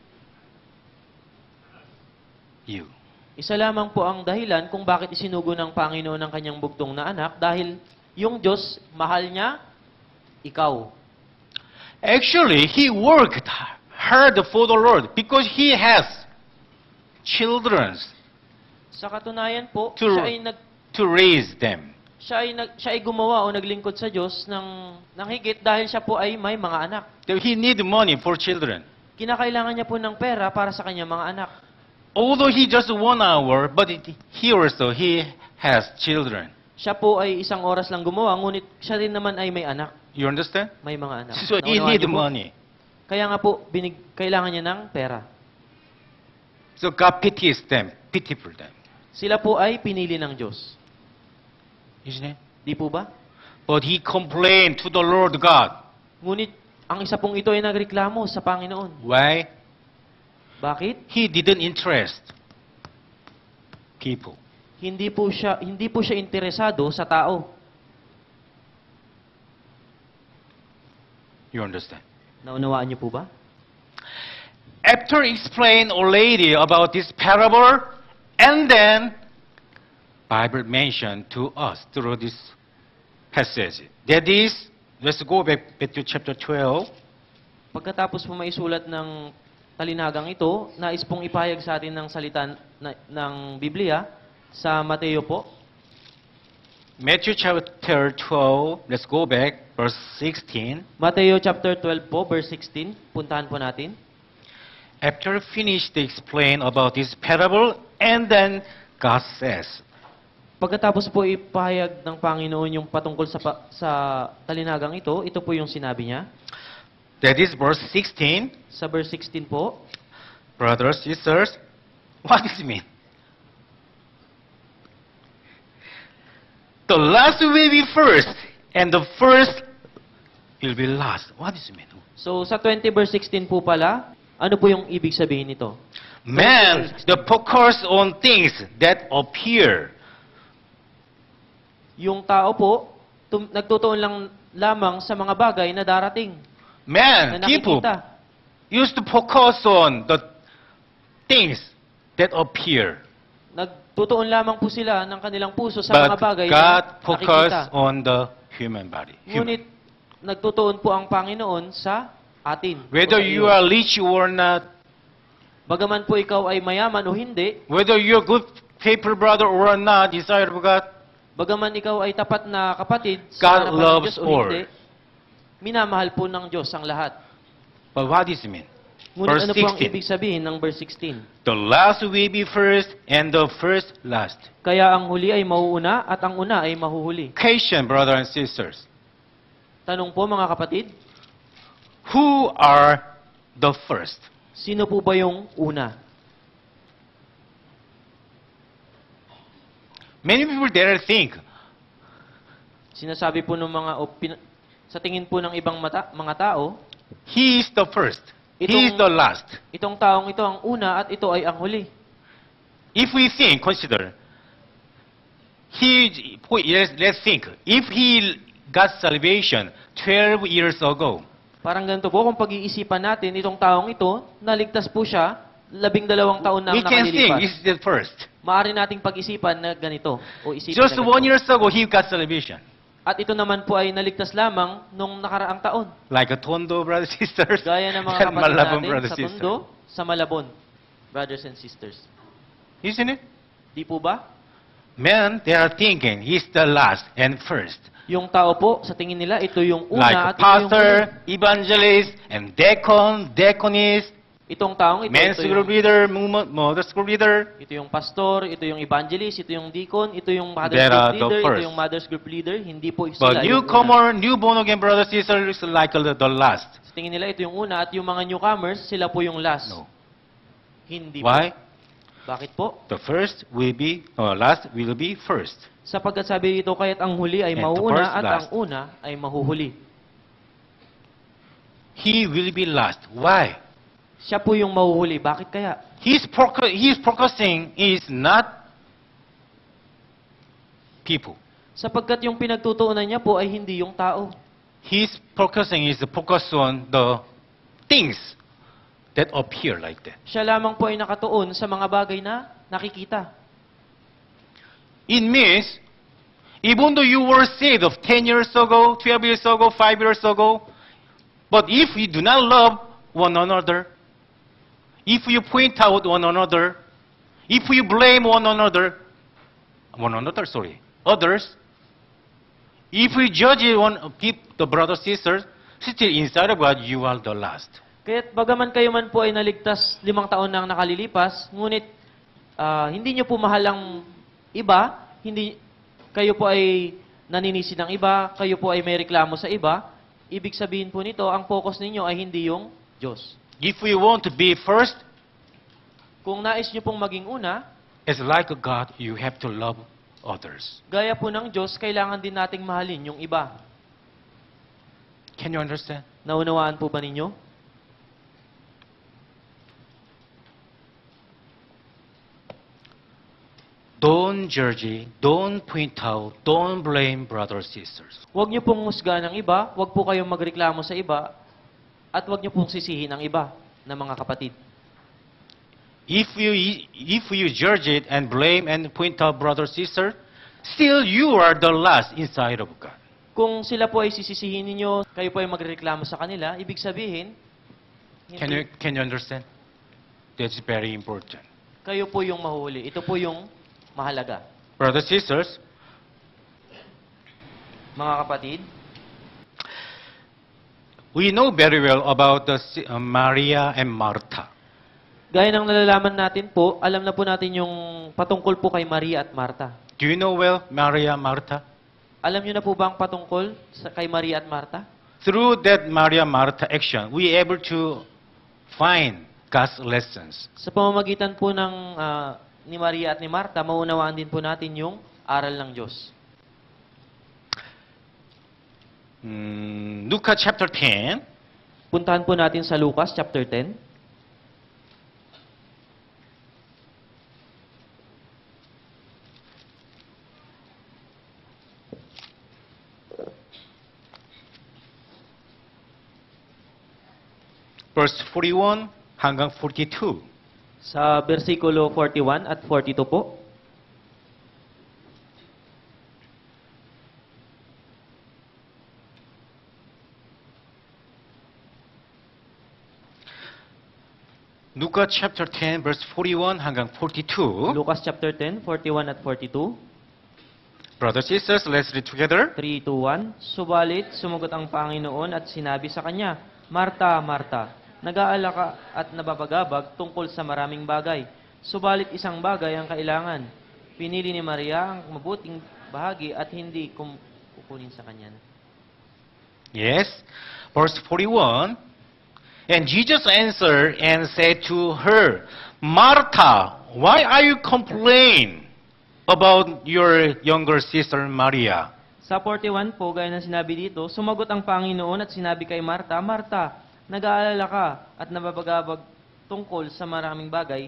you. Isa lamang po ang dahilan kung bakit isinugo ng Panginoon ang kanyang bugtong na anak dahil yung Diyos, mahal niya, ikaw. Actually, he worked hard for the Lord because he has children Sa katunayan po, To- siya ay, nag, to raise them. Siya ay, nag, siya ay gumawa o naglingkod sa Diyos ng, ng higit dahil siya po ay may mga anak. He need money for children. Kinakailangan niya po ng pera para sa kanyang mga anak. Although he just one hour, but it, he also he has children. Siya po ay isang oras lang gumawa, ngunit siya rin naman ay may anak. You understand? May mga anak. So he Naunawaan need niyo po? money. Kaya nga po, binig, kailangan niya ng pera. So God pities them, pitiful them. Sila po ay pinili ng Diyos. Isn't it? Di po ba? But he complained to the Lord God. Ngunit, ang isa pong ito ay nagreklamo sa Panginoon. Why? Bakit? He didn't interest people. Hindi po siya hindi po siya interesado sa tao. You understand? Naunawaan niyo po ba? After explain already about this parable, and then Bible mentioned to us through this passage. That is, let's go back, back to chapter twelve. Pagkatapos po maisulat ng talinagang ito, nais pong ipahayag sa atin ng salita na, ng Biblia sa Mateo po. Matthew chapter twelve, let's go back, verse sixteen. Mateo chapter twelve po, verse sixteen. Puntahan po natin. After finished to explain about this parable, and then God says, Pagkatapos po ipahayag ng Panginoon yung patungkol sa, pa, sa talinagang ito, ito po yung sinabi niya. that is verse sixteen. Sa verse sixteen po, Brothers, sisters, what does it mean? The last will be first, and the first will be last. What does it mean? so sa twenty verse sixteen po pala, ano po yung ibig sabihin nito? Man, the focus on things that appear. Yung tao po, tum- nagtutuon lang lamang sa mga bagay na darating, na Man, people nakikita. used to focus on the things that appear. Nagtutuon lamang po sila ng kanilang puso sa mga But bagay God na focused nakikita. on the human body. Human. Ngunit, nagtutuon po ang Panginoon sa atin. o Whether sa you iyo. are rich or not, Bagaman po ikaw ay mayaman o hindi, whether you're good faithful brother or not, desire of God, bagaman ikaw ay tapat na kapatid God sa harapan ng loves Diyos o all. hindi, minamahal po ng Diyos ang lahat. but what does it mean? Ngunit Verse ano po ang sixteen. ibig sabihin ng verse sixteen? The last will be first, and the first last. Kaya ang huli ay mauuna at ang una ay mahuhuli. Question, brother and sisters. Tanong po mga kapatid, Who are the first? sino po ba yung una? Many people there think, Sinasabi po ng mga opin- sa tingin po ng ibang mata, mga tao, he is the first. He is Itong- the last. itong taong ito ang una at ito ay ang huli. If we think, consider, he, let's, let's think, if he got salvation twelve years ago, Parang ganito po, kung pag-iisipan natin, itong taong ito, naligtas po siya, labing dalawang taon na ang we can think nakalilipas. this is the first. Maaari nating pag-isipan na ganito, o isipin Just na ganito. one year ago, he got salvation. At ito naman po ay naligtas lamang nung nakaraang taon. Like a Tondo, brothers and sisters, Gaya ng mga and kapatid Malabon, natin brothers sa and sisters. Tondo, sa Malabon, brothers and sisters. Isn't it? Di po ba? Men, they are thinking he's the last and first. Yung tao po, sa tingin nila, ito yung una Like a at ito yung pastor, huli. evangelist, and deacon, deaconess, Itong taong ito, men's ito group yung, leader, mo- mother's group leader. ito yung pastor, ito yung evangelist, ito yung deacon, ito yung mother's There group are the leader, ito first. yung mother's group leader. Hindi po sila But yung una. newcomer, new born again brothers and sisters is like the, the last. Sa tingin nila, ito yung una at yung mga newcomers, sila po yung last. No. Hindi Why? po. Bakit po? The first will be, or last will be first. Sapagkat sabi dito, kaya't ang huli ay And the mauuna first at last. ang una ay mahuhuli. He will be last. Why? Siya po yung mahuhuli. Bakit kaya? He's, focu- he's focusing is not people. Sapagkat yung pinagtutuunan niya po ay hindi yung tao. He's focusing is focus on the things that appear like that. Siya lamang po ay nakatuon sa mga bagay na nakikita. It means, even though you were saved of ten years ago, twelve years ago, five years ago, but if you do not love one another, if you point out one another, if you blame one another, one another, sorry, others, If we judge one, keep the brothers sisters, still inside of God, you are the last. Kaya't bagaman kayo man po ay naligtas limang taon nang nakalilipas, ngunit ah, hindi nyo po mahal ang iba, hindi kayo po ay naninisi ng iba, kayo po ay may reklamo sa iba, ibig sabihin po nito, ang focus ninyo ay hindi yung Diyos. If we want to be first, Kung nais nyo pong maging una, as like a God, you have to love others. gaya po ng Diyos, kailangan din nating mahalin yung iba. Can you understand? Naunawaan po ba ninyo? Don't judge, don't point out, don't blame brothers sisters. Huwag niyo pong husgahan ng iba, huwag po kayong magreklamo sa iba, at huwag niyo pong sisihin ang iba na mga kapatid. If you if you judge it and blame and point out brother sister, still you are the last inside of God. Kung sila po ay sisisihin ninyo, kayo po ay magreklamo sa kanila, ibig sabihin, Can you can you understand? That's very important. kayo po yung mahuli. Ito po yung mahalaga. Brothers sisters, Mga kapatid, we know very well about the si- uh, Maria and Martha. gaya ng nalalaman natin po, alam na po natin yung patungkol po kay Maria at Marta. Do you know well Maria Martha? Alam niyo na po ba ang patungkol sa kay Maria at Marta? Through that Maria Martha action, we able to find God's lessons. Sa pamamagitan po ng ah, ni Maria at ni Marta, maunawaan din po natin yung aral ng Diyos. Mm, Luke chapter ten, Puntahan po natin sa Lucas chapter ten. verse forty-one hanggang forty-two. Sa versikulo forty-one at forty-two po. Luke chapter ten, verse forty-one hanggang forty-two. Lucas chapter ten, forty-one at forty-two. Brothers, sisters, let's read together. three, two, one. Subalit, sumagot ang Panginoon at sinabi sa kanya, Marta, Marta, nag-aalala at nababagabag tungkol sa maraming bagay. Subalit isang bagay ang kailangan. Pinili ni Maria ang mabuting bahagi at hindi kum- kukunin sa kanya. Yes. Verse forty-one. And Jesus answered and said to her, Martha, why are you complaining about your younger sister Maria? Sa forty-one po, gaya ng sinabi dito, sumagot ang Panginoon at sinabi kay Marta, Marta, nag-aalala ka at nababagabag tungkol sa maraming bagay.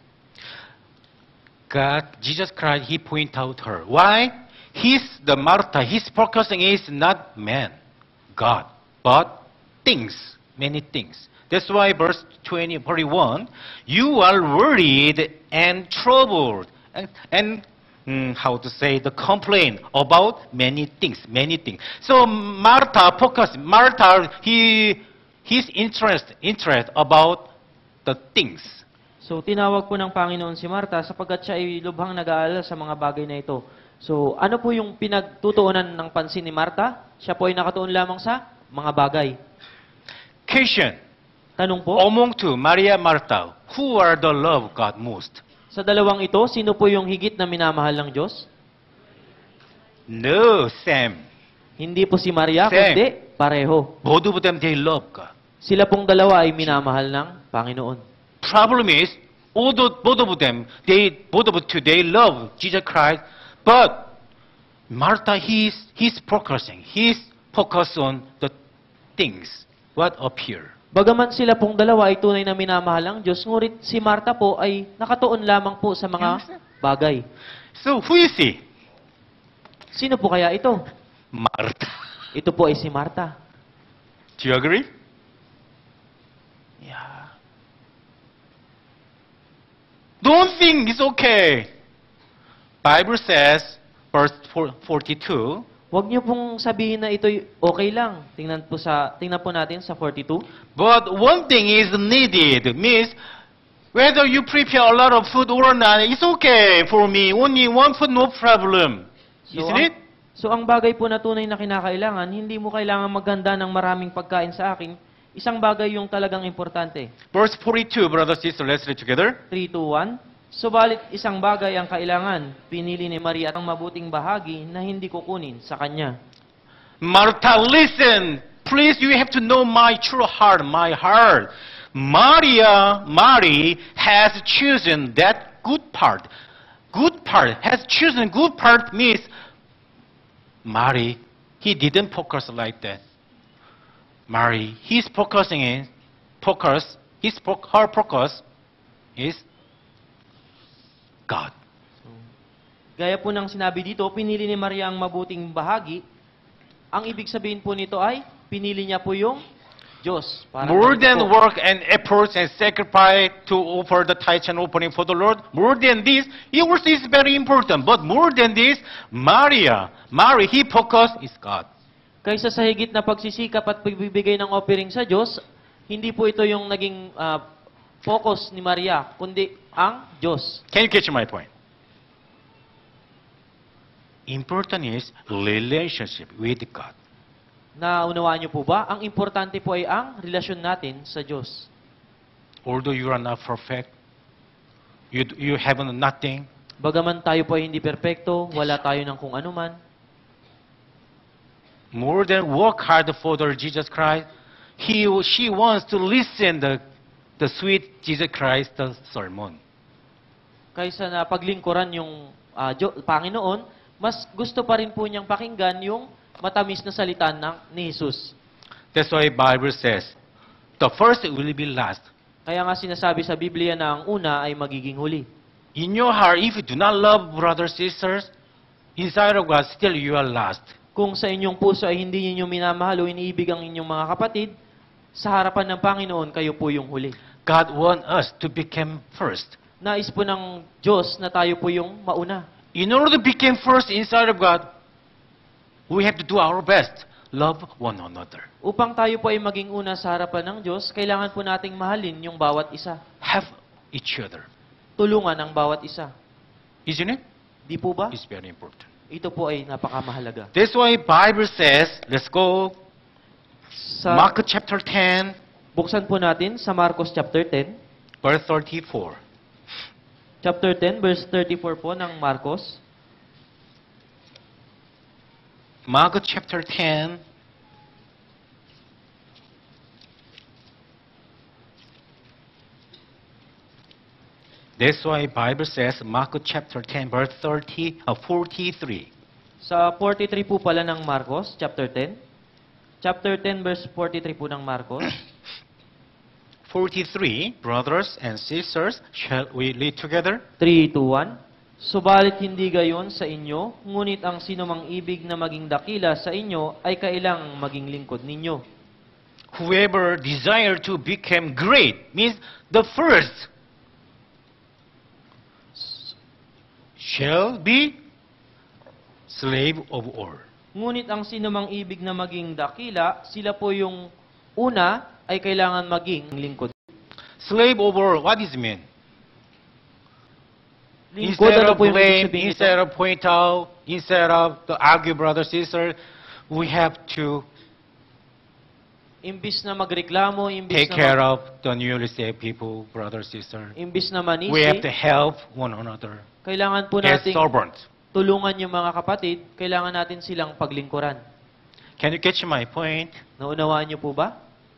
God, Jesus Christ, He point out her. Why? He's the Martha. His focusing is not man, God, but things, many things. That's why verse twenty, forty-one, you are worried and troubled, and, and mm, how to say, the complaint about many things, many things. So Martha focus, Martha, he, his interest, interest about the things. So, tinawag po ng Panginoon si Marta sapagkat siya ay lubhang nag-aalala sa mga bagay na ito. So, ano po yung pinagtutuunan ng pansin ni Marta? Siya po ay nakatuon lamang sa mga bagay. Question. Tanong po, Among two, Maria Martha, who are the love God most? sa dalawang ito, sino po yung higit na minamahal ng Diyos? No, Sam. Hindi po si Maria, Same. kundi pareho. Both of them, they love God. Sila pong dalawa ay minamahal ng Panginoon. Problem is, although both of them, they both of two, they love Jesus Christ, but Martha, he's he's focusing, he's focused on the things what appear. Bagaman sila pong dalawa ay tunay na minamahal ng Diyos, ngunit si Marta po ay nakatuon lamang po sa mga bagay. So who is he? Sino po kaya ito? Martha. Ito po ay si Marta. Do you agree? Yeah. Don't think it's okay. Bible says, verse forty-two, Huwag niyo pong sabihin na ito'y okay lang. Tingnan po sa tingnan po natin sa forty-two. but one thing is needed, means whether you prepare a lot of food or not, it's okay for me. Only one food, no problem. So, Isn't ang, it? So ang bagay po na tunay na kinakailangan, hindi mo kailangan maghanda ng maraming pagkain sa akin. Isang bagay yung talagang importante. Verse forty-two, brothers, sisters, let's read together. three, two, one. Subalit isang bagay ang kailangan, pinili ni Maria ang mabuting bahagi na hindi kukunin sa kanya. Martha, listen. Please, you have to know my true heart, my heart. Maria, Mary has chosen that good part. Good part, has chosen good part means Mary, he didn't focus like that. Mary, he's focusing in, focus, his, fo- her focus is God. Gaya po ng sinabi dito, pinili ni Maria ang mabuting bahagi. Ang ibig sabihin po nito ay, pinili niya po yung Diyos. Parang More ganito than po. work and efforts and sacrifice to offer the tithes and offering for the Lord, more than this, it also is very important. But more than this, Maria, Mary, he focus is God. Kaysa sa higit na pagsisikap at pagbibigay ng offering sa Diyos, hindi po ito yung naging ah, focus ni Maria, kundi ang Diyos. Can you catch my point? Important is relationship with God. Naunawaan niyo po ba? Ang importante po ay ang relasyon natin sa Diyos. Although you are not perfect, you, you have nothing, Bagaman tayo po ay hindi perpekto, wala tayo ng kung anuman, more than work hard for the Jesus Christ, he she wants to listen the the sweet Jesus Christ the sermon. kaysa na paglingkuran yung ah, Diyo- Panginoon, mas gusto pa rin po niyang pakinggan yung matamis na salita ng ni Jesus. That's why Bible says, the first will be last. Kaya nga sinasabi sa Biblia na ang una ay magiging huli. In your heart, if you do not love brothers sisters, inside of God, still you are last. Kung sa inyong puso ay hindi ninyo minamahal o iniibig ang inyong mga kapatid, sa harapan ng Panginoon, kayo po yung huli. God wants us to become first. Nais po ng Diyos na tayo po yung mauna. In order to become first inside of God, we have to do our best. Love one another. Upang tayo po ay maging una sa harapan ng Diyos, kailangan po nating mahalin yung bawat isa. Have each other. Tulungan ang bawat isa. Isn't it? Di po ba? It's very important. Ito po ay napakamahalaga. That's why Bible says, let's go, Sa, Mark chapter ten, buksan po natin sa Marcos chapter ten. verse thirty-four. Chapter ten, verse thirty-four po ng Marcos. Mark chapter ten, that's why Bible says, Mark chapter ten, verse thirty, uh, forty-three. Sa forty-three po pala ng Marcos, chapter ten. Chapter ten, verse forty-three po ng Marcos. forty-three, brothers and sisters, shall we read together? three, two, one. Subalit hindi gayon sa inyo, ngunit ang sinumang ibig na maging dakila sa inyo ay kailangang maging lingkod ninyo. Whoever desire to become great means the first shall be slave of all. Ngunit ang sinumang ibig na maging dakila, sila po yung una ay kailangan maging lingkod. Slave of all, what does it mean? Lingkod, Instead ano of po yung ibig blame, sabihin nito? instead of point out, instead of the argue brother sister, we have to Imbis na magreklamo, imbis take na, care mag- of the newly saved people, brother sister. imbis na manisi, We have to help one another kailangan po as nating servants. tulungan yung mga kapatid, kailangan natin silang paglingkuran. Can you catch my point? Naunawaan niyo po ba?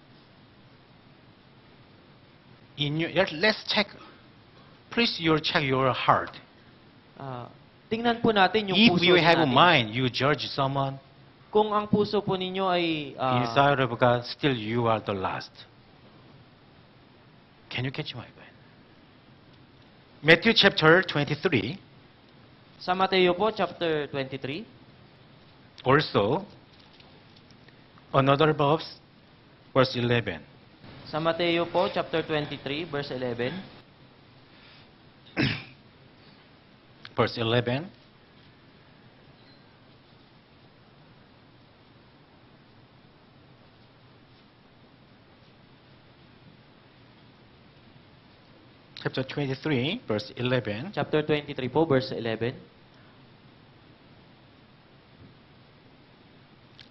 In your, let- let's check. Please, you check your heart. Ah, tingnan po natin yung If puso you have a natin. mind, you judge someone Kung ang puso po ninyo ay ah, inside of God, still you are the last. Can you catch my point? Matthew chapter twenty-three. sa Mateo po, chapter twenty-three. Also, another verse, verse eleven. Sa Mateo po, chapter twenty-three, verse eleven. Verse eleven. Chapter twenty-three, verse eleven. Chapter twenty-three po, verse eleven.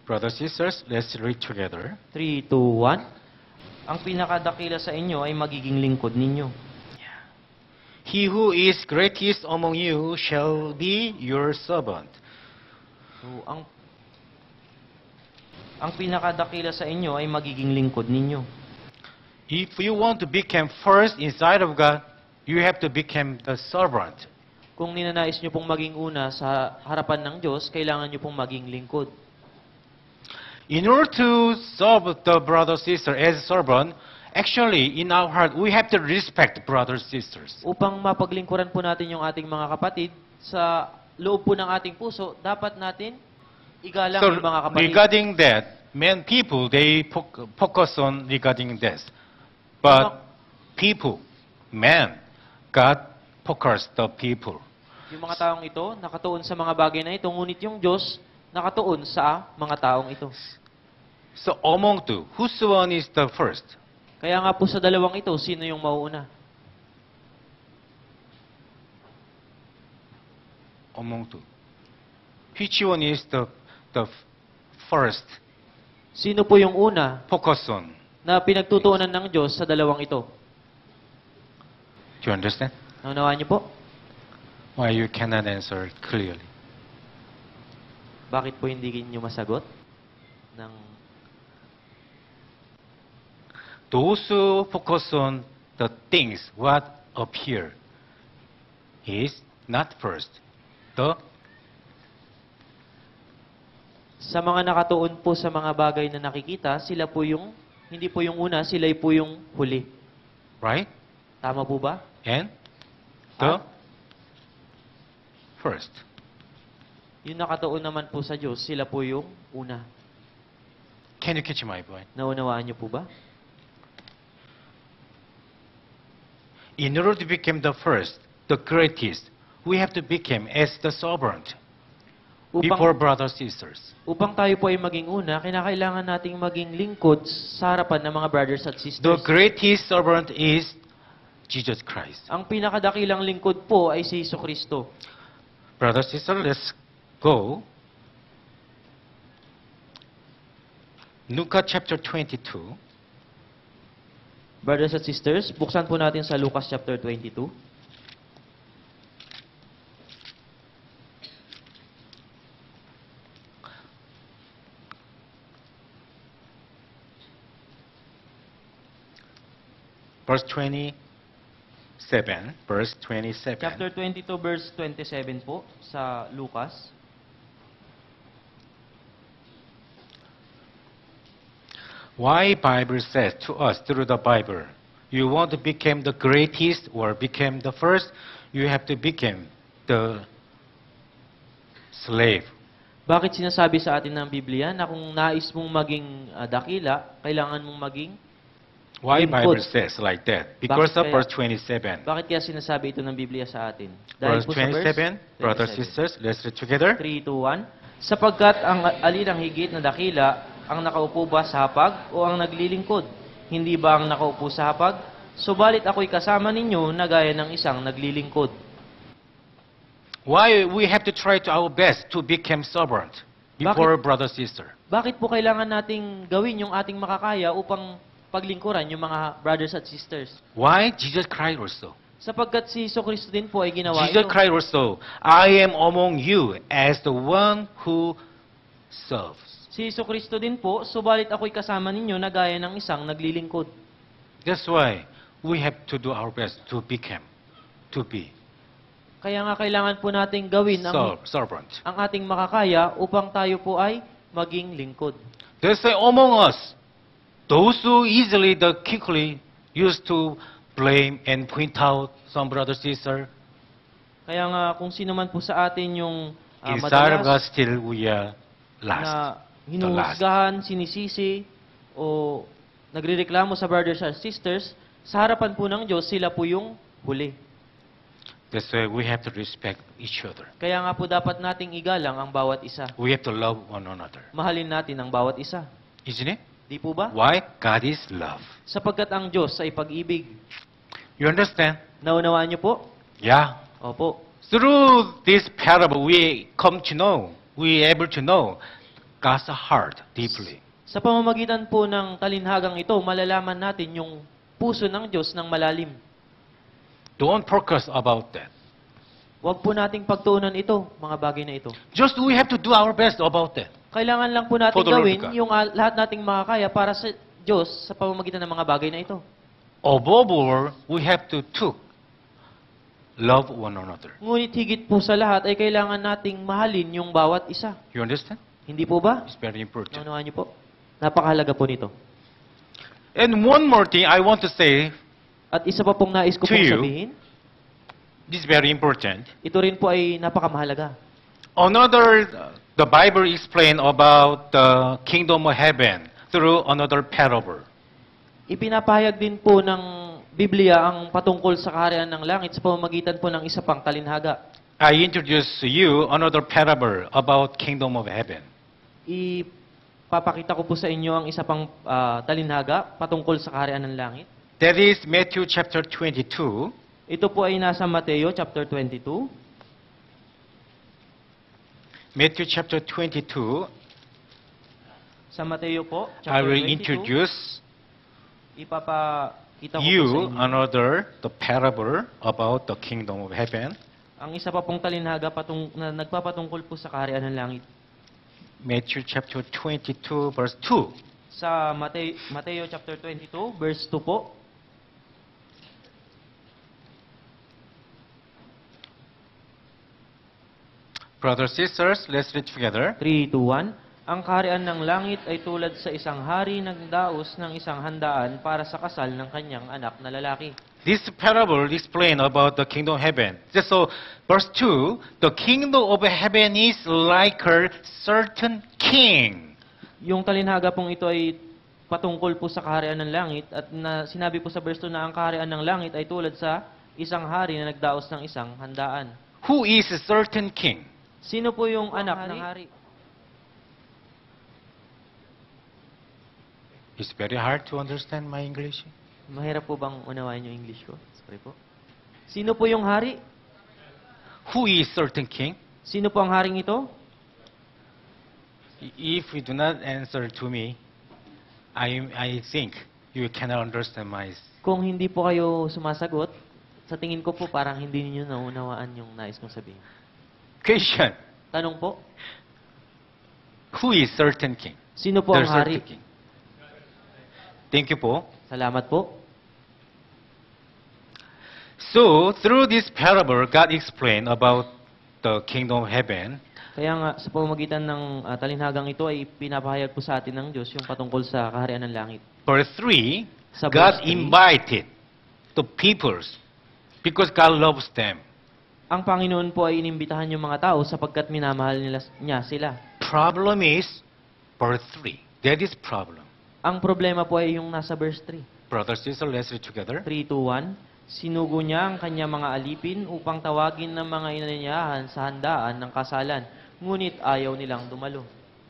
Brothers, sisters, let's read together. three, two, one. Ang pinakadakila sa inyo ay magiging lingkod ninyo. He who is greatest among you shall be your servant. So, ang ang pinakadakila sa inyo ay magiging lingkod ninyo. If you want to become first inside of God, you have to become the servant. Kung ninanais nyo pong maging una sa harapan ng Diyos, kailangan nyo pong maging lingkod. In order to serve the brother sister as servant, actually in our heart we have to respect brothers sisters. Upang mapaglingkuran po natin yung ating mga kapatid, sa loob po ng ating puso, dapat natin igalang So yung mga kapatid. regarding that, men people they foc- focus on regarding this, but people, men, God focus the people. Yung mga taong ito, nakatuon sa mga bagay na ito, ngunit yung Diyos, nakatuon sa mga taong ito. So among two, whose one is the first? Kaya nga po sa dalawang ito, sino yung mauuna? Among two, which one is the the first? Sino po yung una Focus on. na pinagtutuunan ng Diyos sa dalawang ito? Do you understand? Naunawaan niyo po? Why you cannot answer clearly? Bakit po hindi niyo masagot? Ng Those who focus on the things what appear is not first. The sa mga nakatuon po sa mga bagay na nakikita, sila po yung, hindi po yung una, sila po yung huli. right Tama po ba? and the Ah. first. Yung nakatuon naman po sa Diyos, sila po yung una. Can you catch my point? Naunawaan niyo po ba? In order to become the first, the greatest, we have to become as the servant before Upang, brothers sisters. upang tayo po ay maging una, kinakailangan nating maging lingkod sa harapan ng mga brothers at The sisters. greatest servant is Jesus Christ. Ang pinakadakilang lingkod po ay si Hesus Kristo. Brothers sisters, let's go. Luke chapter twenty-two. Brothers at sisters, buksan po natin sa Lucas chapter twenty-two. Verse twenty-seven. Verse twenty-seven. Chapter twenty-two, verse twenty-seven po sa Lucas. Why Bible says to us through the Bible, you want to become the greatest or become the first, you have to become the slave. Bakit sinasabi sa atin ng Biblia na kung nais mong maging ah, dakila, kailangan mong maging... Why Lingkod. Bible says like that? Because Bakit of kaya- verse twenty-seven. Bakit kaya sinasabi ito ng Biblia sa atin? Verse po sa twenty-seven, brothers, twenty-seven. sisters, let's read together. three, two, one. Sapagkat ang alin ang higit na dakila, ang nakaupo ba sa hapag o ang naglilingkod? Hindi ba ang nakaupo sa hapag? Subalit ako'y kasama ninyo na gaya ng isang naglilingkod. Why we have to try to our best to become servant before brother, sister? Bakit po kailangan nating gawin yung ating makakaya upang paglingkuran yung mga brothers at sisters? Why? Jesus Christ also. Sapagkat si Hesus Kristo din po ay ginawa Jesus ito. Christ also, I am among you as the one who serves. Si Hesus Kristo din po, subalit ako'y kasama ninyo na gaya ng isang naglilingkod. That's why we have to do our best to become, to be Kaya nga kailangan po nating gawin ang, serv- servant. ang ating makakaya upang tayo po ay maging lingkod. That's why among us, those who easily, the quickly used to blame and point out some brother sister, Kaya nga kung sino man po sa atin yung ah, inside of us madalas still we are na last. hinuhusgahan, sinisisi, o nagrereklamo sa brothers and sisters, sa harapan po ng Diyos, sila po yung huli. That's why we have to respect each other. Kaya nga po dapat nating igalang ang bawat isa. We have to love one another. Mahalin natin ang bawat isa. Isn't it? Di po ba? Why? God is love. Sapagkat ang Diyos ay pag-ibig. You understand? Naunawaan niyo po? Yeah. Opo. Through this parable, we come to know, we able to know God's heart deeply. Sa pamamagitan po ng talinhagang ito, malalaman natin yung puso ng Diyos ng malalim. Don't focus about that. Huwag po nating pagtuunan ito, mga bagay na ito. Just we have to do our best about that. Kailangan lang po natin For the Lord gawin God. yung ah, lahat nating makakaya para sa Diyos sa pamamagitan ng mga bagay na ito. Above all, we have to to love one another. Ngunit higit po sa lahat ay kailangan nating mahalin yung bawat isa. You understand? Hindi po ba? It's very important. Naunawaan niyo po? Napakahalaga po nito. And one more thing I want to say, At isa pa pong nais ko To pong you. sabihin, this is very important. ito rin po ay napakamahalaga. Another, uh, the Bible explain about the kingdom of heaven through another parable. Ipinapahayag din po ng Biblia ang patungkol sa kaharian ng langit sa pamamagitan po ng isa pang talinhaga. I introduce to you another parable about kingdom of heaven. Ipapakita ko po sa inyo ang isa pang ah, talinhaga patungkol sa kaharian ng langit. That is Matthew chapter twenty-two, Ito po ay nasa Mateo chapter twenty-two. Matthew chapter twenty-two. Sa Mateo po, I chapter will twenty-two, introduce ipapakita ko po sa you inyo another the parable about the kingdom of heaven. ang isa pa pong talinhaga patung, na nagpapatungkol po sa kaharian ng langit. Matthew chapter twenty-two, verse two. Sa Mateo, Mateo chapter twenty-two, verse two po. Brothers, sisters, let's read together. three, two, one. Ang kaharian ng langit ay tulad sa isang hari nagdaos ng isang handaan para sa kasal ng kanyang anak na lalaki. This parable explain about the kingdom of heaven. So, verse two, the kingdom of heaven is like a certain king. Yung talinhaga pong ito ay patungkol po sa kaharian ng langit at na, sinabi po sa verse two na ang kaharian ng langit ay tulad sa isang hari na nagdaos ng isang handaan. Who is a certain king? Sino po yung anak ng hari? It's very hard to understand my English. Mahirap po bang unawain yung English ko? Sorry po. Sino po yung hari? Who is certain king? Sino po ang haring ito? If you do not answer to me, I, I think you cannot understand my... Kung hindi po kayo sumasagot, sa tingin ko po parang hindi niyo naunawaan yung nais kong sabihin. Question. Tanong po, Who is certain king? sino po ang There's hari? certain king. Thank you po. Salamat po. So, through this parable, God explained about the kingdom of heaven. Kaya nga, sa pamamagitan ng ah, talinhagang ito ay pinapahayag po sa atin ng Diyos yung patungkol sa kaharian ng langit. Verse three, Sa God verse three, invited the peoples because God loves them. ang Panginoon po ay inimbitahan yung mga tao sapagkat minamahal nila, niya sila. Problem is, verse three. That is problem. Ang problema po ay yung nasa verse three. Brothers, sisters, let's read together. three, two, one. Sinugo niya ang kanyang mga alipin upang tawagin ng mga inanyayahan sa handaan ng kasalan, ngunit ayaw nilang dumalo.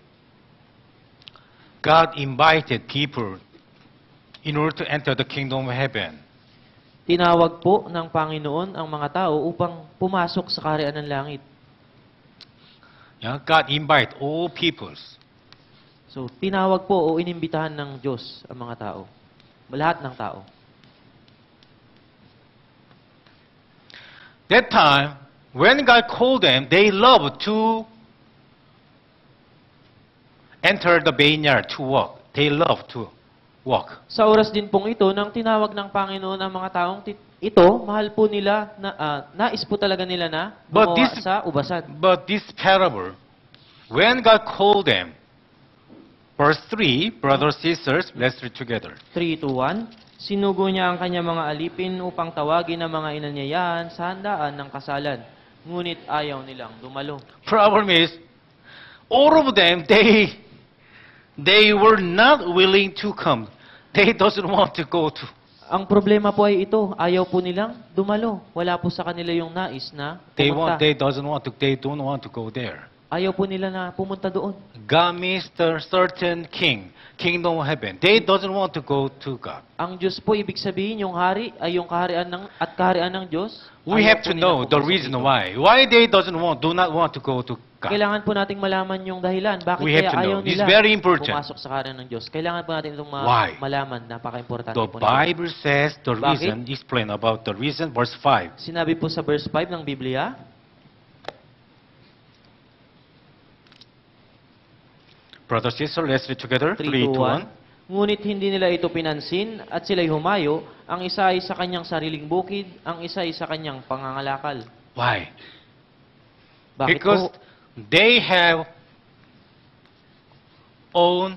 God invited people in order to enter the kingdom of heaven. Tinawag po ng Panginoon ang mga tao upang pumasok sa kaharian ng langit. Yeah, God invite all peoples. So, tinawag po o inimbitahan ng Diyos ang mga tao. Lahat ng tao. That time, when God called them, they loved to enter the vineyard to walk. They loved to walk. Sa oras din pong ito, nang tinawag ng Panginoon ang mga taong tit- ito, mahal po nila, na, ah, nais po talaga nila na But gumawa this- sa ubasan. But this parable, when God called them, verse three, brothers, sisters, let's read together. three, two, one. Sinugo niya ang kanyang mga alipin upang tawagin ang mga inanyayahan sa handaan ng kasalan. Ngunit ayaw nilang dumalo. Problem is, all of them, they, they were not willing to come. They doesn't want to go to. Ang problema po ay ito, ayaw po nilang dumalo. Wala po sa kanila yung nais na They want, pumunta. they doesn't want to, they don't want to go there. Ayaw po nila na pumunta doon. God means the certain king, kingdom of heaven. They doesn't want to go to God. Ang Diyos po, ibig sabihin, yung hari ay yung kaharian ng, at kaharian ng Diyos. We ayaw have po to nilang know the pumasok reason dito. why. Why they doesn't want, do not want to go to God. Kailangan po nating malaman yung dahilan. Bakit We have kaya to ayaw know. It's nila very important. pumasok sa kanan ng Diyos? Kailangan po natin itong ma- Why? malaman. Napaka-importante The po natin. Bible says the Bakit? reason, explain about the reason, verse five. Sinabi po sa verse five ng Biblia, Brother, sister, let's read together. three, two, one. Ngunit hindi nila ito pinansin at sila'y humayo, ang isa ay sa kanyang sariling bukid, ang isa ay sa kanyang pangangalakal. Why? Bakit Because po? they have own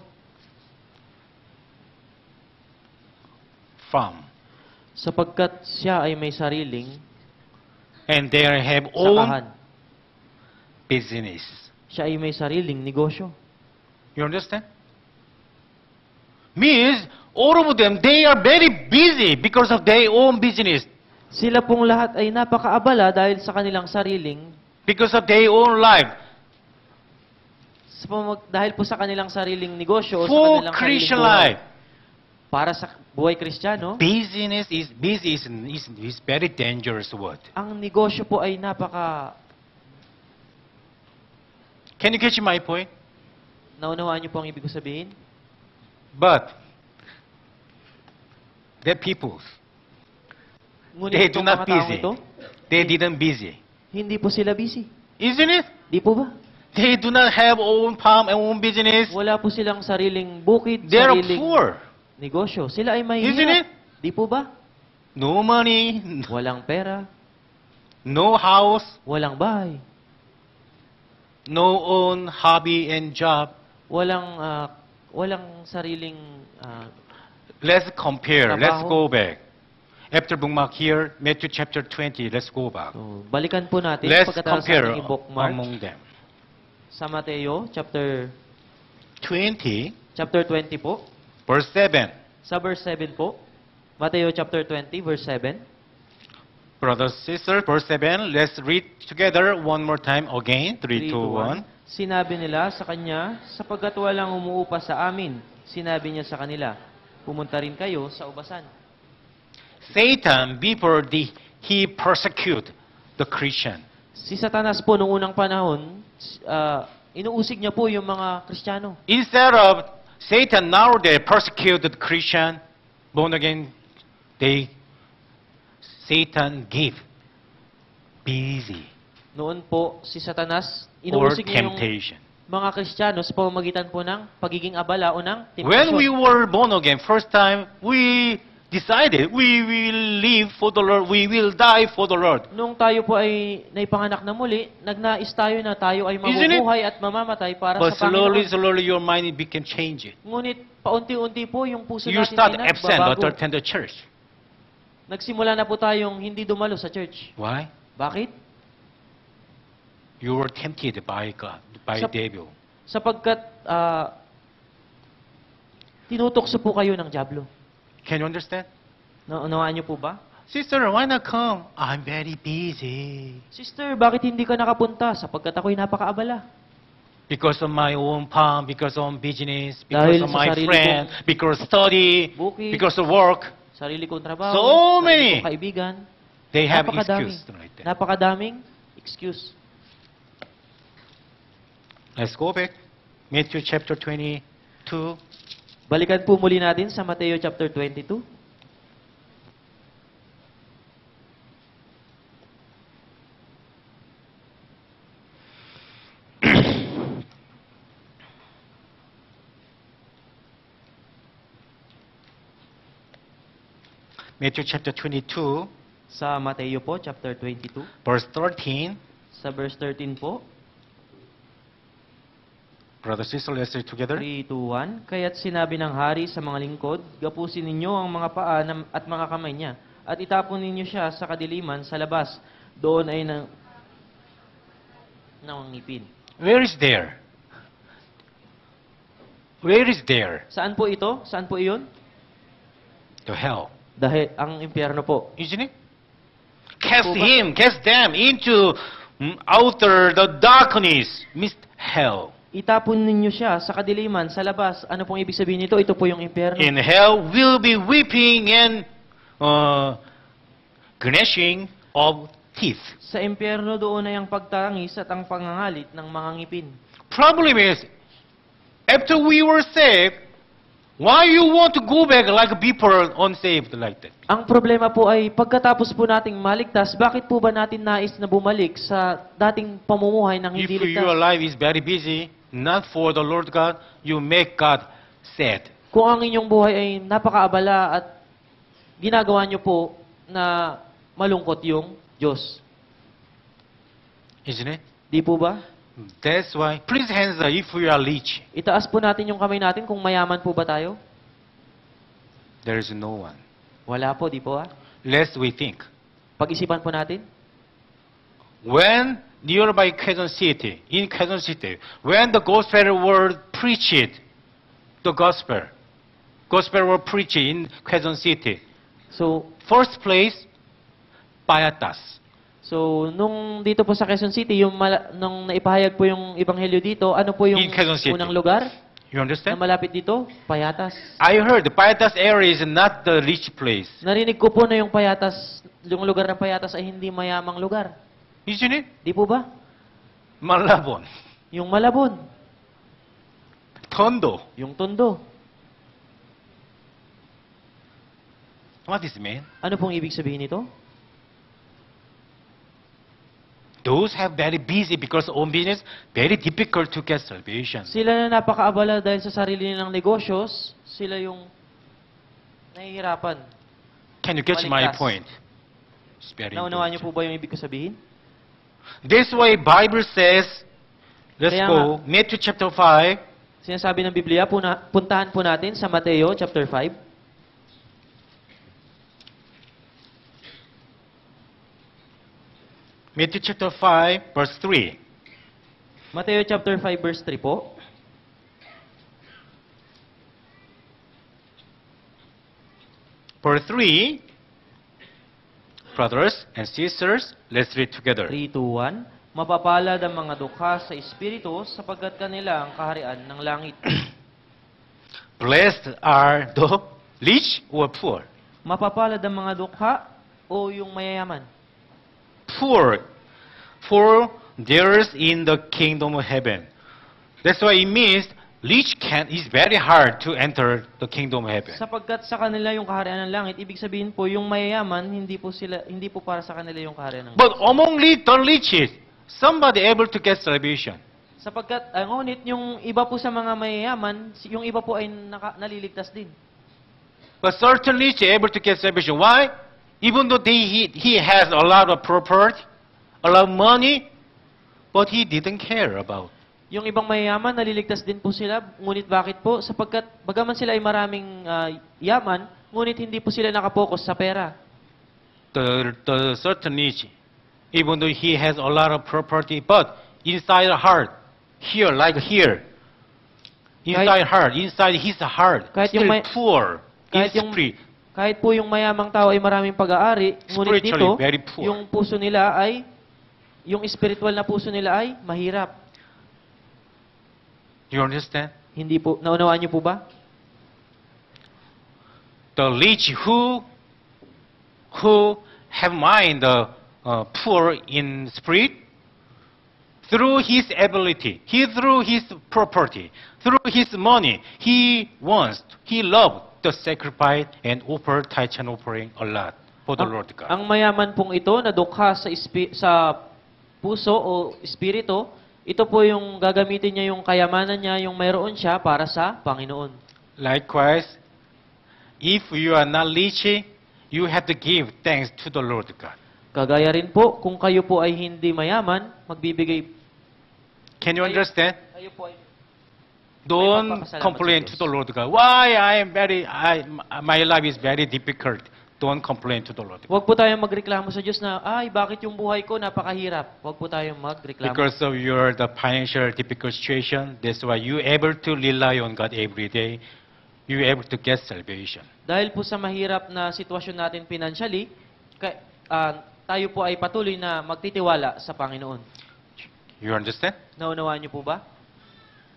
farm Sapagkat siya ay may sariling and they have own sakahan. business. Siya ay may sariling negosyo. You understand? Means all of them, they are very busy because of their own business, Sila pong lahat ay napakaabala dahil sa kanilang sariling, because of their own life. sa pamag- dahil po sa kanilang sariling negosyo o sa For kanilang Christian sariling buhay. life, Para sa buhay Kristiyano, business is busy is, is, is very dangerous word. ang negosyo po ay napaka... Can you catch my point? Naunawaan niyo po ang ibig ko sabihin? But the people, Ngunit they do itong not mga taong busy. ito, They didn't busy, hindi po sila busy. isn't it? Di po ba? They do not have own farm and own business. Wala po silang sariling bukid, They are sariling poor, negosyo. Sila ay isn't mahihirap. it? Di po ba? No money, Walang pera, no house, walang bahay, no own hobby and job. walang ah, walang sariling ah, Let's compare. Let's Trabaho. go back. After bookmark here, Matthew chapter twenty. Let's go back. so, balikan po natin Let's pagkatapos compare natin i-bookmark among them. sa Mateo chapter twenty, chapter twenty po. verse seven. Sa verse seven po. Mateo chapter twenty verse seven. Brothers, sisters, verse seven. Let's read together one more time again. three, two, one. Sinabi nila sa kanya, sapagkat walang umuupa sa amin. Sinabi niya sa kanila, pumunta rin kayo sa ubasan. Satan, before the, he persecute the Christian. Si Satanas po noong unang panahon, ah, inuusig niya po yung mga Kristiyano. Instead of Satan nowadays persecute the Christian, born again, they, Satan give busy Noon po, si Satanas, or inuusig niya yung temptation. mga Kristiyano sa pamamagitan po ng pagiging abala o ng When we temptasyon. were born again, first time, we decided we will live for the Lord, we will die for the Lord. Nung tayo po ay naipanganak na muli, nagnais tayo na tayo ay Isn't it? mabubuhay at mamamatay para But sa slowly, Panginoon. slowly, your mind became changed. Ngunit paunti-unti po yung puso You natin start ay absent, not nagbabago. attend the church. Nagsimula na po tayong hindi dumalo sa church. Why? Bakit? You were tempted by God, by Sa- devil. Sapagkat ah, tinutokso po kayo ng Diablo. Can you understand? Naunawaan niyo po ba? Sister, why not come? I'm very busy. Sister, bakit hindi ka nakapunta? Sapagkat ako'y napakaabala. Because of my own farm, because of business, because Dahil of sa my sarili friend, because study, Bukid. because of work. Sarili kong trabaho, So sarili many. kong kaibigan. They have Napakadami. excuse like that. Napakadaming excuse. Let's go back. Matthew chapter twenty-two. Balikan po muli natin sa Mateo chapter twenty-two. Matthew chapter twenty-two, Sa Mateo po, chapter twenty-two. verse thirteen. Sa verse thirteen po, Brother, sister, let's read together. three, two, one. Kaya't sinabi ng hari sa mga lingkod, gapusin ninyo ang mga paa nam- at mga kamay niya, at itapon ninyo siya sa kadiliman sa labas. Doon ay nang nangangipin. Where is there? Where is there? Saan po ito? Saan po iyon? To hell. Dahil ang impyerno po. Isn't it? Cast Opo ba? him, cast them into mm, outer the darkness, mist hell. Itapon ninyo siya sa kadiliman, sa labas. Ano pong ibig sabihin nito? Ito po yung impyerno. In hell will be weeping and uh, gnashing of teeth. Sa impyerno doon ay ang pagtangis at ang pangangalit ng mga ngipin. Problem is, after we were saved, why you want to go back like people unsaved like that? Ang problema po ay pagkatapos po nating maligtas, bakit po ba natin nais na bumalik sa dating pamumuhay ng If hindi your ligtas? life is very busy, not for the Lord God, you make God sad. Kung ang inyong buhay ay napakaabala at ginagawa nyo po na malungkot yung Diyos. Isn't it? Di po ba? That's why, please hands up if we are rich. Itaas po natin yung kamay natin kung mayaman po ba tayo? There is no one. Wala po, di po ah. Lest we think. Pag-isipan po natin. When nearby Quezon City, in Quezon City, when the gospel word preached, the gospel, gospel word preached in Quezon City, So, first place, Payatas. so nung dito po sa Quezon City, yung mala- nung naipahayag po yung ebanghelyo dito, ano po yung In Quezon City. unang lugar You na understand? malapit dito? Payatas. I heard the Payatas area is not the rich place. Narinig ko po na yung Payatas, yung lugar ng Payatas ay hindi mayamang lugar. Isn't it? Di po ba? Malabon, Yung Malabon, Tondo. yung Tondo. What is mean? Ano pong ibig sabihin nito? Those have very busy because own business, very difficult to get salvation. Sila na napakaabala dahil sa sarili nilang negosyos, sila yung nahihirapan. Can you catch my Maligtas. point? It's very Naunawaan niyo important. po ba yung ibig ko sabihin? This way Bible says, let's Kaya go, Matthew chapter five, Sinasabi ng Biblia, puna, puntahan po natin sa Mateo chapter five. Matthew chapter five, verse three. Mateo chapter five verse three po. Verse three, brothers and sisters, let's read together. three, two, one. Mapapalad ang mga dukha sa Espiritu sapagkat kanila ang kaharian ng langit. Blessed are the rich or poor. Mapapalad ang mga dukha o yung mayayaman? Poor, for theirs in the kingdom of heaven. That's why it means rich can is very hard to enter the kingdom of heaven. Sapagkat sa kanila yung kaharian ng langit, ibig sabihin po yung mayayaman, hindi po sila hindi po para sa kanila yung kaharian ng langit. But among the riches, somebody able to get salvation. Sapagkat, ang ngunit, yung iba po sa mga mayayaman, si- yung iba po ay naka, naliligtas din. But certain rich able to get salvation. Why? Even though they, he, he has a lot of property, a lot of money, but he didn't care about. Yung ibang mayayaman, naliligtas din po sila. Ngunit bakit po? Sapagkat, bagaman sila ay maraming ah, yaman, ngunit hindi po sila nakapokus sa pera. The, the certain rich, even though he has a lot of property, but inside the heart, here, like here, inside heart, inside his heart, Kahit still yung may- poor in kahit yung- spirit. Kahit po yung mayamang tao ay maraming pag-aari, ngunit Spiritually dito, very poor. yung puso nila ay, yung spiritual na puso nila ay mahirap. You understand? Hindi po, naunawaan niyo po ba? The rich who who have mind uh, uh, poor in spirit, through his ability, he through his property, through his money, he wants, he loved the sacrifice and offer tithe and offering a lot for the ang, Lord God. ang mayaman pong ito na dukha sa, ispi, sa puso o espiritu, ito po yung gagamitin niya yung kayamanan niya, yung mayroon siya para sa Panginoon. Likewise, if you are not rich, you have to give thanks to the Lord God. Kagaya rin po, kung kayo po ay hindi mayaman, magbibigay, Can you Kayo- understand? kayo po ay Don't magpapasalamat complain sa to Diyos. the Lord God. Why I am very, I, my life is very difficult. Don't complain to the Lord God. Huwag po tayong magreklamo sa Diyos na, ay, bakit yung buhay ko napakahirap? Huwag po tayong magreklamo. Because of your the financial difficult situation, that's why you able to rely on God every day. You able to get salvation. Dahil po sa mahirap na sitwasyon natin financially, ka- ah, tayo po ay patuloy na magtitiwala sa Panginoon. You understand? Naunawaan niyo po ba?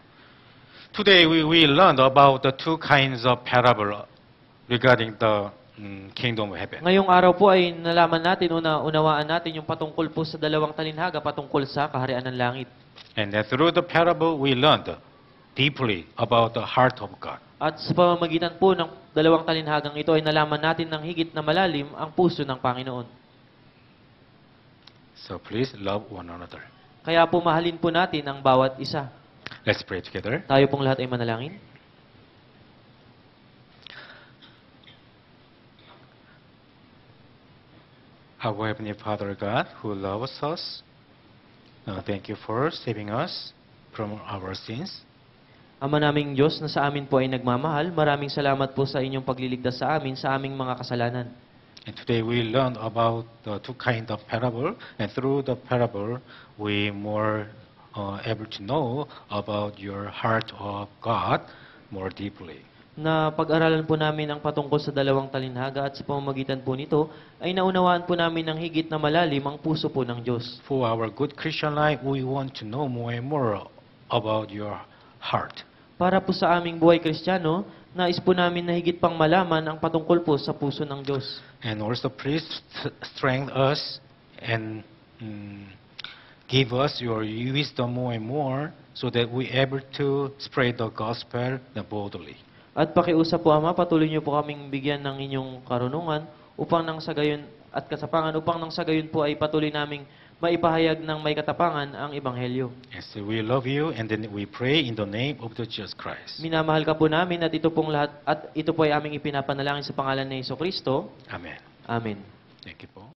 Today we, we learned about the two kinds of parable regarding the mm, kingdom of heaven. Ngayong araw po ay nalaman natin, una, unawaan natin yung patungkol po sa dalawang talinhaga, patungkol sa kaharian ng langit. And that through the parable, we learned deeply about the heart of God. At sa pamamagitan po ng dalawang talinhagang ito ay nalaman natin ng higit na malalim ang puso ng Panginoon. So please love one another. Kaya po mahalin po natin ang bawat isa. Let's pray together. Tayo pong lahat ay manalangin. Our Heavenly Father God, who loves us, uh, thank you for saving us from our sins. Ama naming Diyos na sa amin po ay nagmamahal, maraming salamat po sa inyong pagliligtas sa amin sa aming mga kasalanan. And today we learned about the two kinds of parable, and through the parable, we more uh, able to know about your heart of God more deeply. Na pag-aralan po namin ang patungkol sa dalawang talinhaga at sa pamamagitan po nito ay naunawaan po namin ng higit na malalim ang puso po ng Diyos. For our good Christian life, we want to know more and more about your heart. Para po sa aming buhay Kristiyano, nais po namin na higit pang malaman ang patungkol po sa puso ng Diyos. And also please st- strengthen us and mm, give us your wisdom more and more so that we able to spread the gospel boldly. At pakiusap po Ama, patuloy niyo po kaming bigyan ng inyong karunungan upang nang sa gayon at kasapangan upang nang sa gayon po ay patuloy naming maipahayag ng may katapangan ang Ebanghelyo. Yes, we love you, and then we pray in the name of the Jesus Christ. Minamahal ka po namin at ito pong lahat at ito po ay aming ipinapanalangin sa pangalan ni Hesus Kristo. Amen. Amen. Thank you po.